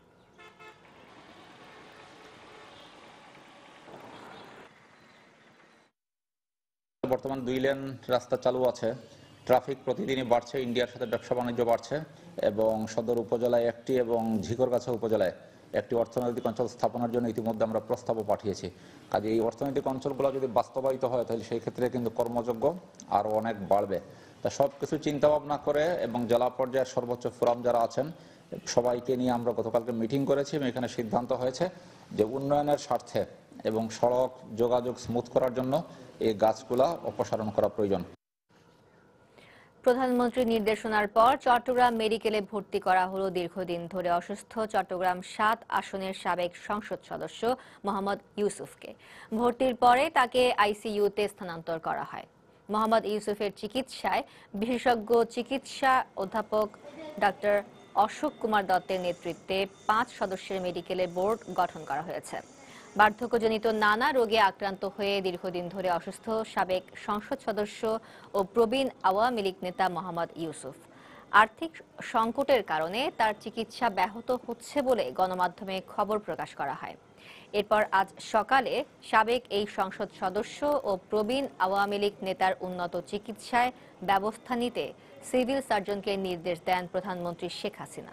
Speaker 8: বর্তমান দুই লেন রাস্তা চালু আছে, ট্রাফিক প্রতিদিনই বাড়ছে, ইন্ডিয়ার সাথে ব্যবসা বাণিজ্য বাড়ছে এবং সদর উপজেলায় একটি এবং ঝিকরগাছা উপজেলায় একটি অর্থনৈতিক অঞ্চল স্থাপনের জন্য ইতিমধ্যে আমরা প্রস্তাবও পাঠিয়েছি। কাজে এই অর্থনৈতিক অঞ্চলগুলো যদি বাস্তবায়িত হয় তাহলে সেই ক্ষেত্রে কিন্তু কর্মযোগ্য আরও অনেক বাড়বে। তা সব কিছু চিন্তা ভাবনা করে এবং জেলা পর্যায়ের সর্বোচ্চ ফোরাম যারা আছেন সবাইকে নিয়ে আমরা গতকালকে মিটিং করেছি এবং এখানে সিদ্ধান্ত হয়েছে যে উন্নয়নের স্বার্থে এবং সড়ক যোগাযোগ স্মুথ করার জন্য এই গাছগুলা অপসারণ করা প্রয়োজন।
Speaker 1: প্রধানমন্ত্রীর নির্দেশনার পর চট্টগ্রাম মেডিকেলে ভর্তি করা হলো দীর্ঘদিন ধরে অসুস্থ চট্টগ্রাম সাত আসনের সাবেক সংসদ সদস্য মোহাম্মদ ইউসুফকে। ভর্তির পরে তাকে আইসিইউতে স্থানান্তর করা হয়। মোহাম্মদ ইউসুফের চিকিৎসায় বিশেষজ্ঞ চিকিৎসা অধ্যাপক ডাক্তার অশোক কুমার দত্তের নেতৃত্বে পাঁচ সদস্যের মেডিকেলের বোর্ড গঠন করা হয়েছে। বার্ধক্যজনিত নানা রোগে আক্রান্ত হয়ে দীর্ঘদিন ধরে অসুস্থ সাবেক সংসদ সদস্য ও প্রবীণ আওয়ামী লীগ নেতা মোহাম্মদ ইউসুফ। আর্থিক সংকটের কারণে তার চিকিৎসা ব্যাহত হচ্ছে বলে গণমাধ্যমে খবর প্রকাশ করা হয়। এরপর আজ সকালে সাবেক এই সংসদ সদস্য ও প্রবীণ আওয়ামী লীগ নেতার উন্নত চিকিৎসায় ব্যবস্থা নিতে সিভিল সার্জনকে নির্দেশ দেন প্রধানমন্ত্রী শেখ হাসিনা।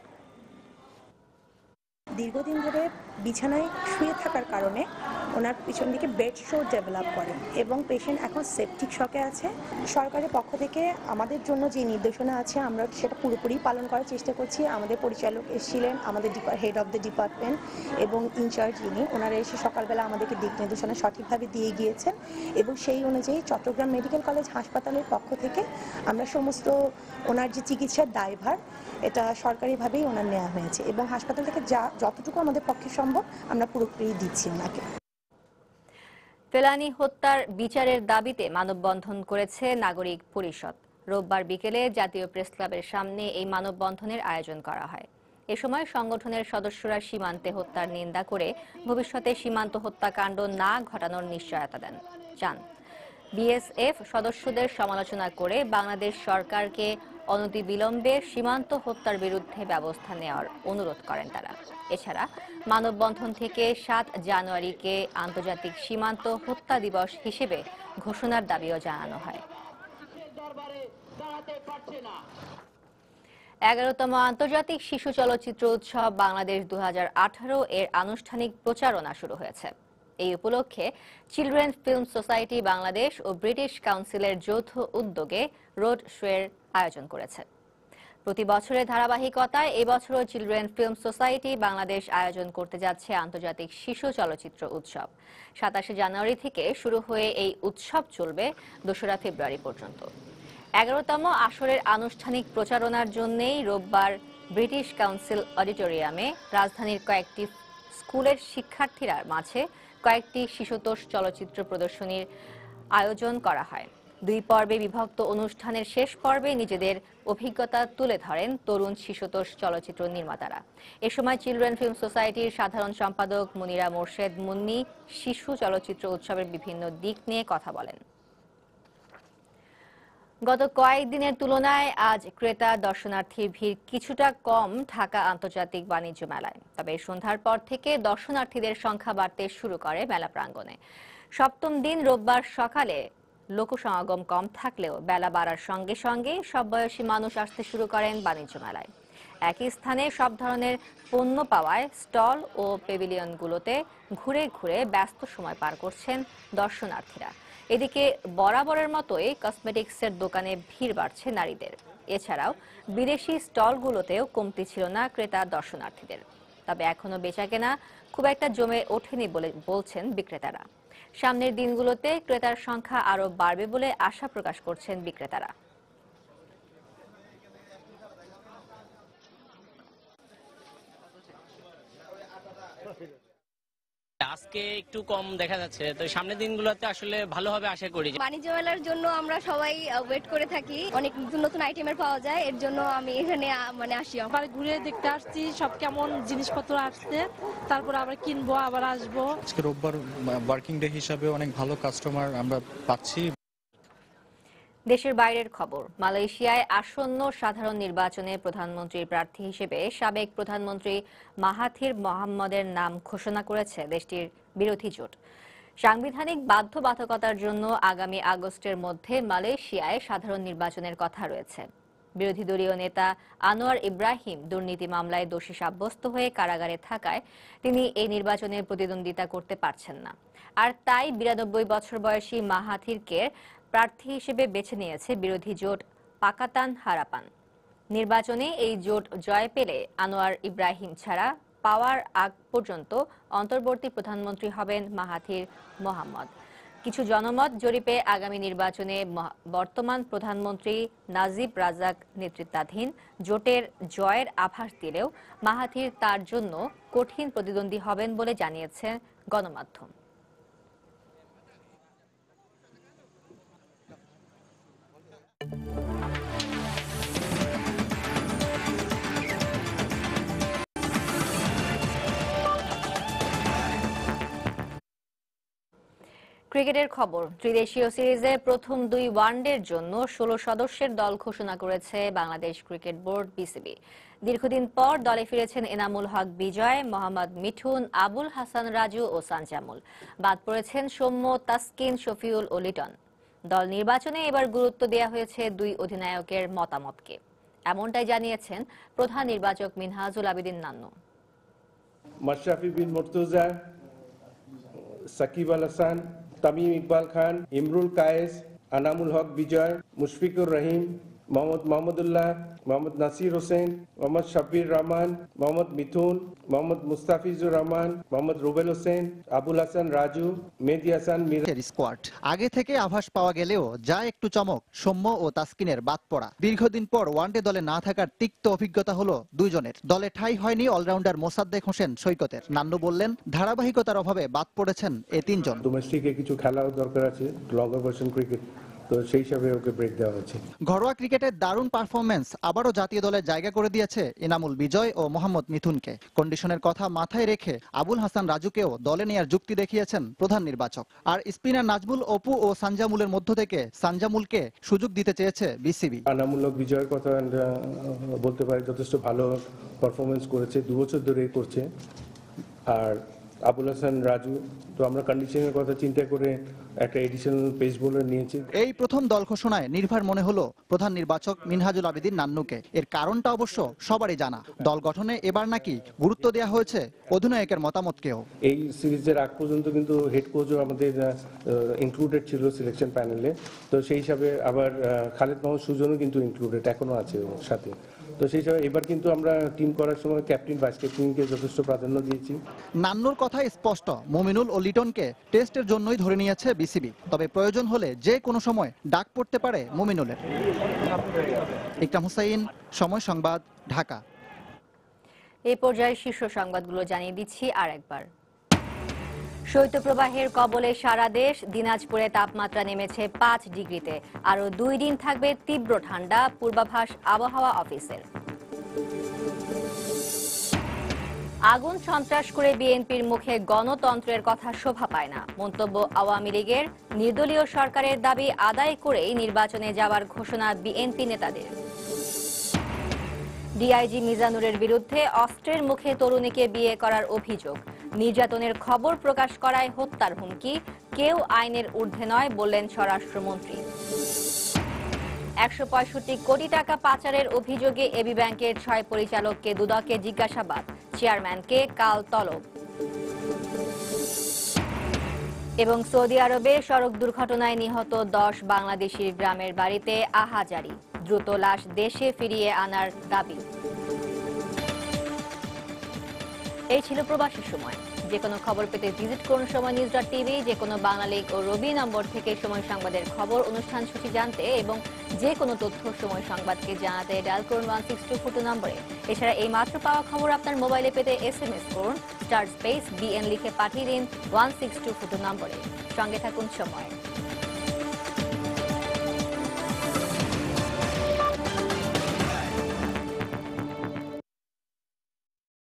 Speaker 9: দীর্ঘদিন ধরে বিছানায় শুয়ে থাকার কারণে ওনার পিছন দিকে বেড শো ডেভেলপ করে এবং পেশেন্ট এখন সেপটিক শকে আছে। সরকারের পক্ষ থেকে আমাদের জন্য যে নির্দেশনা আছে আমরা সেটা পুরোপুরি পালন করার চেষ্টা করছি। আমাদের পরিচালক এসেছিলেন, আমাদের হেড অফ দ্য ডিপার্টমেন্ট এবং ইনচার্জ যিনি, ওনারা এসে সকালবেলা আমাদেরকে দিক নির্দেশনা সঠিকভাবে দিয়ে গিয়েছেন এবং সেই অনুযায়ী চট্টগ্রাম মেডিকেল কলেজ হাসপাতালের পক্ষ থেকে আমরা সমস্ত ওনার যে চিকিৎসার দায়ভার এটা সরকারিভাবেই ওনার নেওয়া হয়েছে এবং হাসপাতাল থেকে যা যতটুকু আমাদের পক্ষে সম্ভব আমরা পুরোপুরি দিচ্ছি ওনাকে।
Speaker 1: ফেলানী হত্যার বিচারের দাবিতে মানববন্ধন করেছে নাগরিক পরিষদ। রোববার বিকেলে জাতীয় প্রেস ক্লাবের সামনে এই মানববন্ধনের আয়োজন করা হয়। এ সময় সংগঠনের সদস্যরা সীমান্তে হত্যার নিন্দা করে ভবিষ্যতে সীমান্ত হত্যাকাণ্ড না ঘটানোর নিশ্চয়তা দেন চান। বিএসএফ সদস্যদের সমালোচনা করে বাংলাদেশ সরকারকে অনতিবিলম্বে সীমান্ত হত্যার বিরুদ্ধে ব্যবস্থা নেওয়ার অনুরোধ করেন তারা। এছাড়া মানববন্ধন থেকে সাত জানুয়ারিকে আন্তর্জাতিক সীমান্ত হত্যা দিবস হিসেবে ঘোষণার দাবিও জানানো হয়। এগারোতম আন্তর্জাতিক শিশু চলচ্চিত্র উৎসব বাংলাদেশ দু হাজার আঠারো এর আনুষ্ঠানিক প্রচারণা শুরু হয়েছে। এই উপলক্ষে চিলড্রেন ফিল্ম সোসাইটি বাংলাদেশ ও ব্রিটিশ কাউন্সিলের যৌথ উদ্যোগে রোড শোয়ের আয়োজন করেছে। প্রতি বছরের ধারাবাহিকতায় এবছরও চিলড্রেন ফিল্ম সোসাইটি বাংলাদেশ আয়োজন করতে যাচ্ছে আন্তর্জাতিক শিশু চলচ্চিত্র উৎসব। সাতাশে জানুয়ারি থেকে শুরু হয়ে এই উৎসব চলবে দোসরা ফেব্রুয়ারি পর্যন্ত। এগারোতম আসরের আনুষ্ঠানিক প্রচারণার জন্যই রোববার ব্রিটিশ কাউন্সিল অডিটোরিয়ামে রাজধানীর কয়েকটি স্কুলের শিক্ষার্থীরা মাঝে কয়েকটি শিশুতোষ চলচ্চিত্র প্রদর্শনীর আয়োজন করা হয়। দুই পর্বে বিভক্ত অনুষ্ঠানের শেষ পর্বে নিজেদের অভিজ্ঞতা তুলে ধরেন তরুণ শিশুতোষ চলচ্চিত্র নির্মাতারা। এ সময় চিলড্রেন ফিল্ম সোসাইটির সাধারণ সম্পাদক মুনিরা মোর্শেদ মুন্নি শিশু চলচ্চিত্র উৎসবের বিভিন্ন দিক নিয়ে কথা বলেন। গত কয়েকদিনের তুলনায় আজ ক্রেতা দর্শনার্থীর ভিড় কিছুটা কম ঢাকা আন্তর্জাতিক বাণিজ্য মেলায়। তবে সন্ধ্যার পর থেকে দর্শনার্থীদের সংখ্যা বাড়তে শুরু করে মেলা প্রাঙ্গণে। সপ্তম দিন রোববার সকালে লোকসমাগম কম থাকলেও বেলা বাড়ার সঙ্গে সঙ্গে সব বয়সী মানুষ আসতে শুরু করেন বাণিজ্য মেলায়। একই স্থানে সব ধরনের পণ্য পাওয়ায় স্টল ও পেভিলিয়নগুলোতে ঘুরে ঘুরে ব্যস্ত সময় পার করছেন দর্শনার্থীরা। এদিকে বরাবরের মতোই কসমেটিক্সের দোকানে ভিড় বাড়ছে নারীদের। এছাড়াও বিদেশি স্টলগুলোতেও কমতি ছিল না ক্রেতা দর্শনার্থীদের। তবে এখনো বেচাকেনা খুব একটা জমে ওঠেনি বলে বলছেন বিক্রেতারা। সামনের দিনগুলোতে ক্রেতার সংখ্যা আরও বাড়বে বলে আশা প্রকাশ করছেন বিক্রেতারা।
Speaker 6: আজকে একটু কম দেখা যাচ্ছে, তো সামনের দিনগুলোতে আসলে ভালো হবে আশা করি।
Speaker 10: বাণিজ্য মেলার জন্য আমরা সবাই ওয়েট করে থাকি, অনেক নতুন নতুন আইটেমের পাওয়া যায়, এর জন্য আমি এখানে মানে আসি।
Speaker 11: আবার ঘুরে দেখতে আসছি সব কেমন জিনিসপত্র আসছে, তারপর আবার কিনবো, আবার আসবো।
Speaker 12: আজকে রোববার ওয়ার্কিং ডে হিসাবে অনেক ভালো কাস্টমার আমরা পাচ্ছি।
Speaker 1: দেশের বাইরের খবর। মালয়েশিয়ায় আসন্ন সাধারণ নির্বাচনে প্রধানমন্ত্রীর প্রার্থী হিসেবে সাবেক প্রধানমন্ত্রী মাহাথির মোহাম্মদের নাম ঘোষণা করেছে দেশটির বিরোধী জোট। সাংবিধানিক বাধ্যবাধকতার জন্য আগামী আগস্টের মধ্যে মালয়েশিয়ায় সাধারণ নির্বাচনের কথা রয়েছে। বিরোধী দলীয় নেতা আনোয়ার ইব্রাহিম দুর্নীতি মামলায় দোষী সাব্যস্ত হয়ে কারাগারে থাকায় তিনি এই নির্বাচনে প্রতিদ্বন্দ্বিতা করতে পারছেন না। আর তাই বিরানব্বই বছর বয়সী মাহাথিরকে প্রার্থী হিসেবে বেছে নিয়েছে বিরোধী জোট পাকাতান হারাপান। নির্বাচনে এই জোট জয় পেলে আনোয়ার ইব্রাহিম ছাড়া পাওয়ার আগ পর্যন্ত অন্তর্বর্তী প্রধানমন্ত্রী হবেন মাহাথির মোহাম্মদ। কিছু জনমত জরিপে আগামী নির্বাচনে বর্তমান প্রধানমন্ত্রী নাজিব রাজাক নেতৃত্বাধীন জোটের জয়ের আভাস দিলেও মাহাথির তার জন্য কঠিন প্রতিদ্বন্দ্বী হবেন বলে জানিয়েছে গণমাধ্যম। ক্রিকেটের খবর। ত্রিদেশীয় সিরিজে প্রথম দুই ওয়ানডের জন্য ষোলো সদস্যের দল ঘোষণা করেছে বাংলাদেশ ক্রিকেট বোর্ড বিসিবি। দীর্ঘদিন পর দলে ফিরেছেন এনামুল হক বিজয়, মোহাম্মদ মিঠুন, আবুল হাসান রাজু ও সানজামুল। বাদ পড়েছেন সৌম্য, তাসকিন, শফিউল ও লিটন। দল নির্বাচনে এবার গুরুত্ব দেওয়া হয়েছে দুই অধিনায়কের মতামতকে, এমনটাই জানিয়েছেন প্রধান নির্বাচক মিনহাজুল আবেদিন নান্নু।
Speaker 13: মাশরাফি বিন মুর্তজা, সাকিব আল হাসান, তামিম ইকবাল খান, ইমরুল কায়েস, আনামুল হক বিজয়, মুশফিকুর রহিম, মোহাম্মদ মাহমুদুল্লাহ, মোহাম্মদ নাসির হোসেন, মোহাম্মদ শাব্বির রহমান, মোহাম্মদ মিথুন, মোহাম্মদ মুস্তাফিজুর রহমান, মোহাম্মদ রুবেল হোসেন, আবুল হাসান রাজু, মেহেদী হাসান মিরাজের
Speaker 14: স্কোয়াড। আগে থেকে আভাস পাওয়া গেলেও যা একটু চমক সৌম্য ও তাসকিনের বাদ পড়া। দীর্ঘদিন পর ওয়ানডে দলে না থাকার তিক্ত অভিজ্ঞতা হলো দুইজনের। দলে ঠাঁই হয়নি অলরাউন্ডার মোসাদ্দেক হোসেন সৈকতের। নান্নু বললেন, ধারাবাহিকতার অভাবে বাদ পড়েছেন এ তিনজন।
Speaker 13: ডোমেস্টিকে কিছু খেলাও দরকার আছে, লঙ্গার ভার্সন ক্রিকেট, তো সেই হিসাবে ওকে ব্রেক দেওয়া হয়েছে।
Speaker 14: ঘরোয়া ক্রিকেটের দারুণ পারফরম্যান্স আবারও জাতীয় দলে জায়গা করে দিয়েছে এনামুল বিজয় ও মোহাম্মদ মিথুনকে। কন্ডিশনের কথা মাথায় রেখে আবুল হাসান রাজুকেও দলে নেয়ার যুক্তি দেখিয়েছেন প্রধান নির্বাচক। আর স্পিনার নাজমুল, অপু ও সানজামুলের মধ্য থেকে সানজামুলকে সুযোগ দিতে চেয়েছে বিসিবি।
Speaker 13: এনামুল বিজয়ের কথা বলতে পারি, যথেষ্ট ভালো পারফরমেন্স করেছে, দু বছর ধরে করছে। আর আবুল হাসান রাজু। তো আমরা কন্ডিশনের কথা চিন্তা করে একটা এডিশনাল পেস বোলার নিয়েছি।
Speaker 14: এই প্রথম দল ঘোষণায় নির্ভর মনে হলো প্রধান নির্বাচক মিনহাজুল আবেদীন নান্নুকে। এর কারণটা অবশ্য সবারই জানা, দল গঠনে এবার নাকি গুরুত্ব দেওয়া হয়েছে অধিনায়কের মতামতকেও।
Speaker 13: এই সিরিজের আগ পর্যন্ত কিন্তু হেড কোচও আমাদের ইনক্লুডেড ছিল সিলেকশন প্যানেলে, তো সেই হিসাবে আবার খালেদ মাহমুদ সুজনও কিন্তু ইনক্লুডেড এখনো আছে ওর সাথে। তো সেই হিসাবে এবার কিন্তু আমরা টিম করার সময় ক্যাপ্টেন ভাইস ক্যাপ্টেনকে যথেষ্ট প্রাধান্য দিয়েছি।
Speaker 14: নান্নুর কথাই স্পষ্ট, মুমিনুল ও লিটনকে টেস্টের জন্যই ধরে নিয়েছে বিসিবি, তবে প্রয়োজন হলে যে কোনো সময় ডাক পড়তে পারে মুমিনুলের। ইকরাম হুসাইন, সময় সংবাদ, ঢাকা।
Speaker 1: এই পর্যায়ে শীর্ষ সংবাদগুলো জানিয়ে দিচ্ছি আর একবার। শৈত্যপ্রবাহের কবলে সারা দেশ, দিনাজপুরে তাপমাত্রা নেমেছে পাঁচ ডিগ্রিতে, আরো দুই দিন থাকবে তীব্র ঠান্ডা, পূর্বাভাস আবহাওয়া অফিসের। আগুন সন্ত্রাস করে বিএনপির মুখে গণতন্ত্রের কথা শোভা পায় না, মন্তব্য আওয়ামী লীগের। নির্দলীয় সরকারের দাবি আদায় করেই নির্বাচনে যাওয়ার ঘোষণা বিএনপি নেতাদের। ডিআইজি মিজানুরের বিরুদ্ধে অস্ত্রের মুখে তরুণীকে বিয়ে করার অভিযোগ, নির্যাতনের খবর প্রকাশ করায় হত্যার হুমকি, কেউ আইনের ঊর্ধ্বে নয় বললেন স্বরাষ্ট্রমন্ত্রী। একশো পঁয়ষট্টি কোটি টাকা পাচারের অভিযোগে এবি ব্যাংকের ছয় পরিচালককে দুদকে জিজ্ঞাসাবাদ, চেয়ারম্যানকে কাল তলব। এবং সৌদি আরবে সড়ক দুর্ঘটনায় নিহত দশ বাংলাদেশির গ্রামের বাড়িতে আহাজারি, দ্রুত লাশ দেশে ফিরিয়ে আনার দাবি। এই ছিল প্রবাসী সময়। যে কোনো খবর পেতে ভিজিট করুন সময় নিউজ ডট টিভি। যে কোনো বাংলা লিঙ্ক ও রবি নম্বর থেকে সময় সংবাদের খবর, অনুষ্ঠান সূচি জানতে এবং যে কোনো তথ্য সময় সংবাদকে জানাতে ডায়াল করুন one six two four two নম্বরে। এছাড়া এই মাত্র পাওয়া খবর আপনার মোবাইলে পেতে এস এম এস করুন, স্টার স্পেস বিএন লিখে পাঠিয়ে দিন one six two four two নম্বরে। সঙ্গে থাকুন সময়।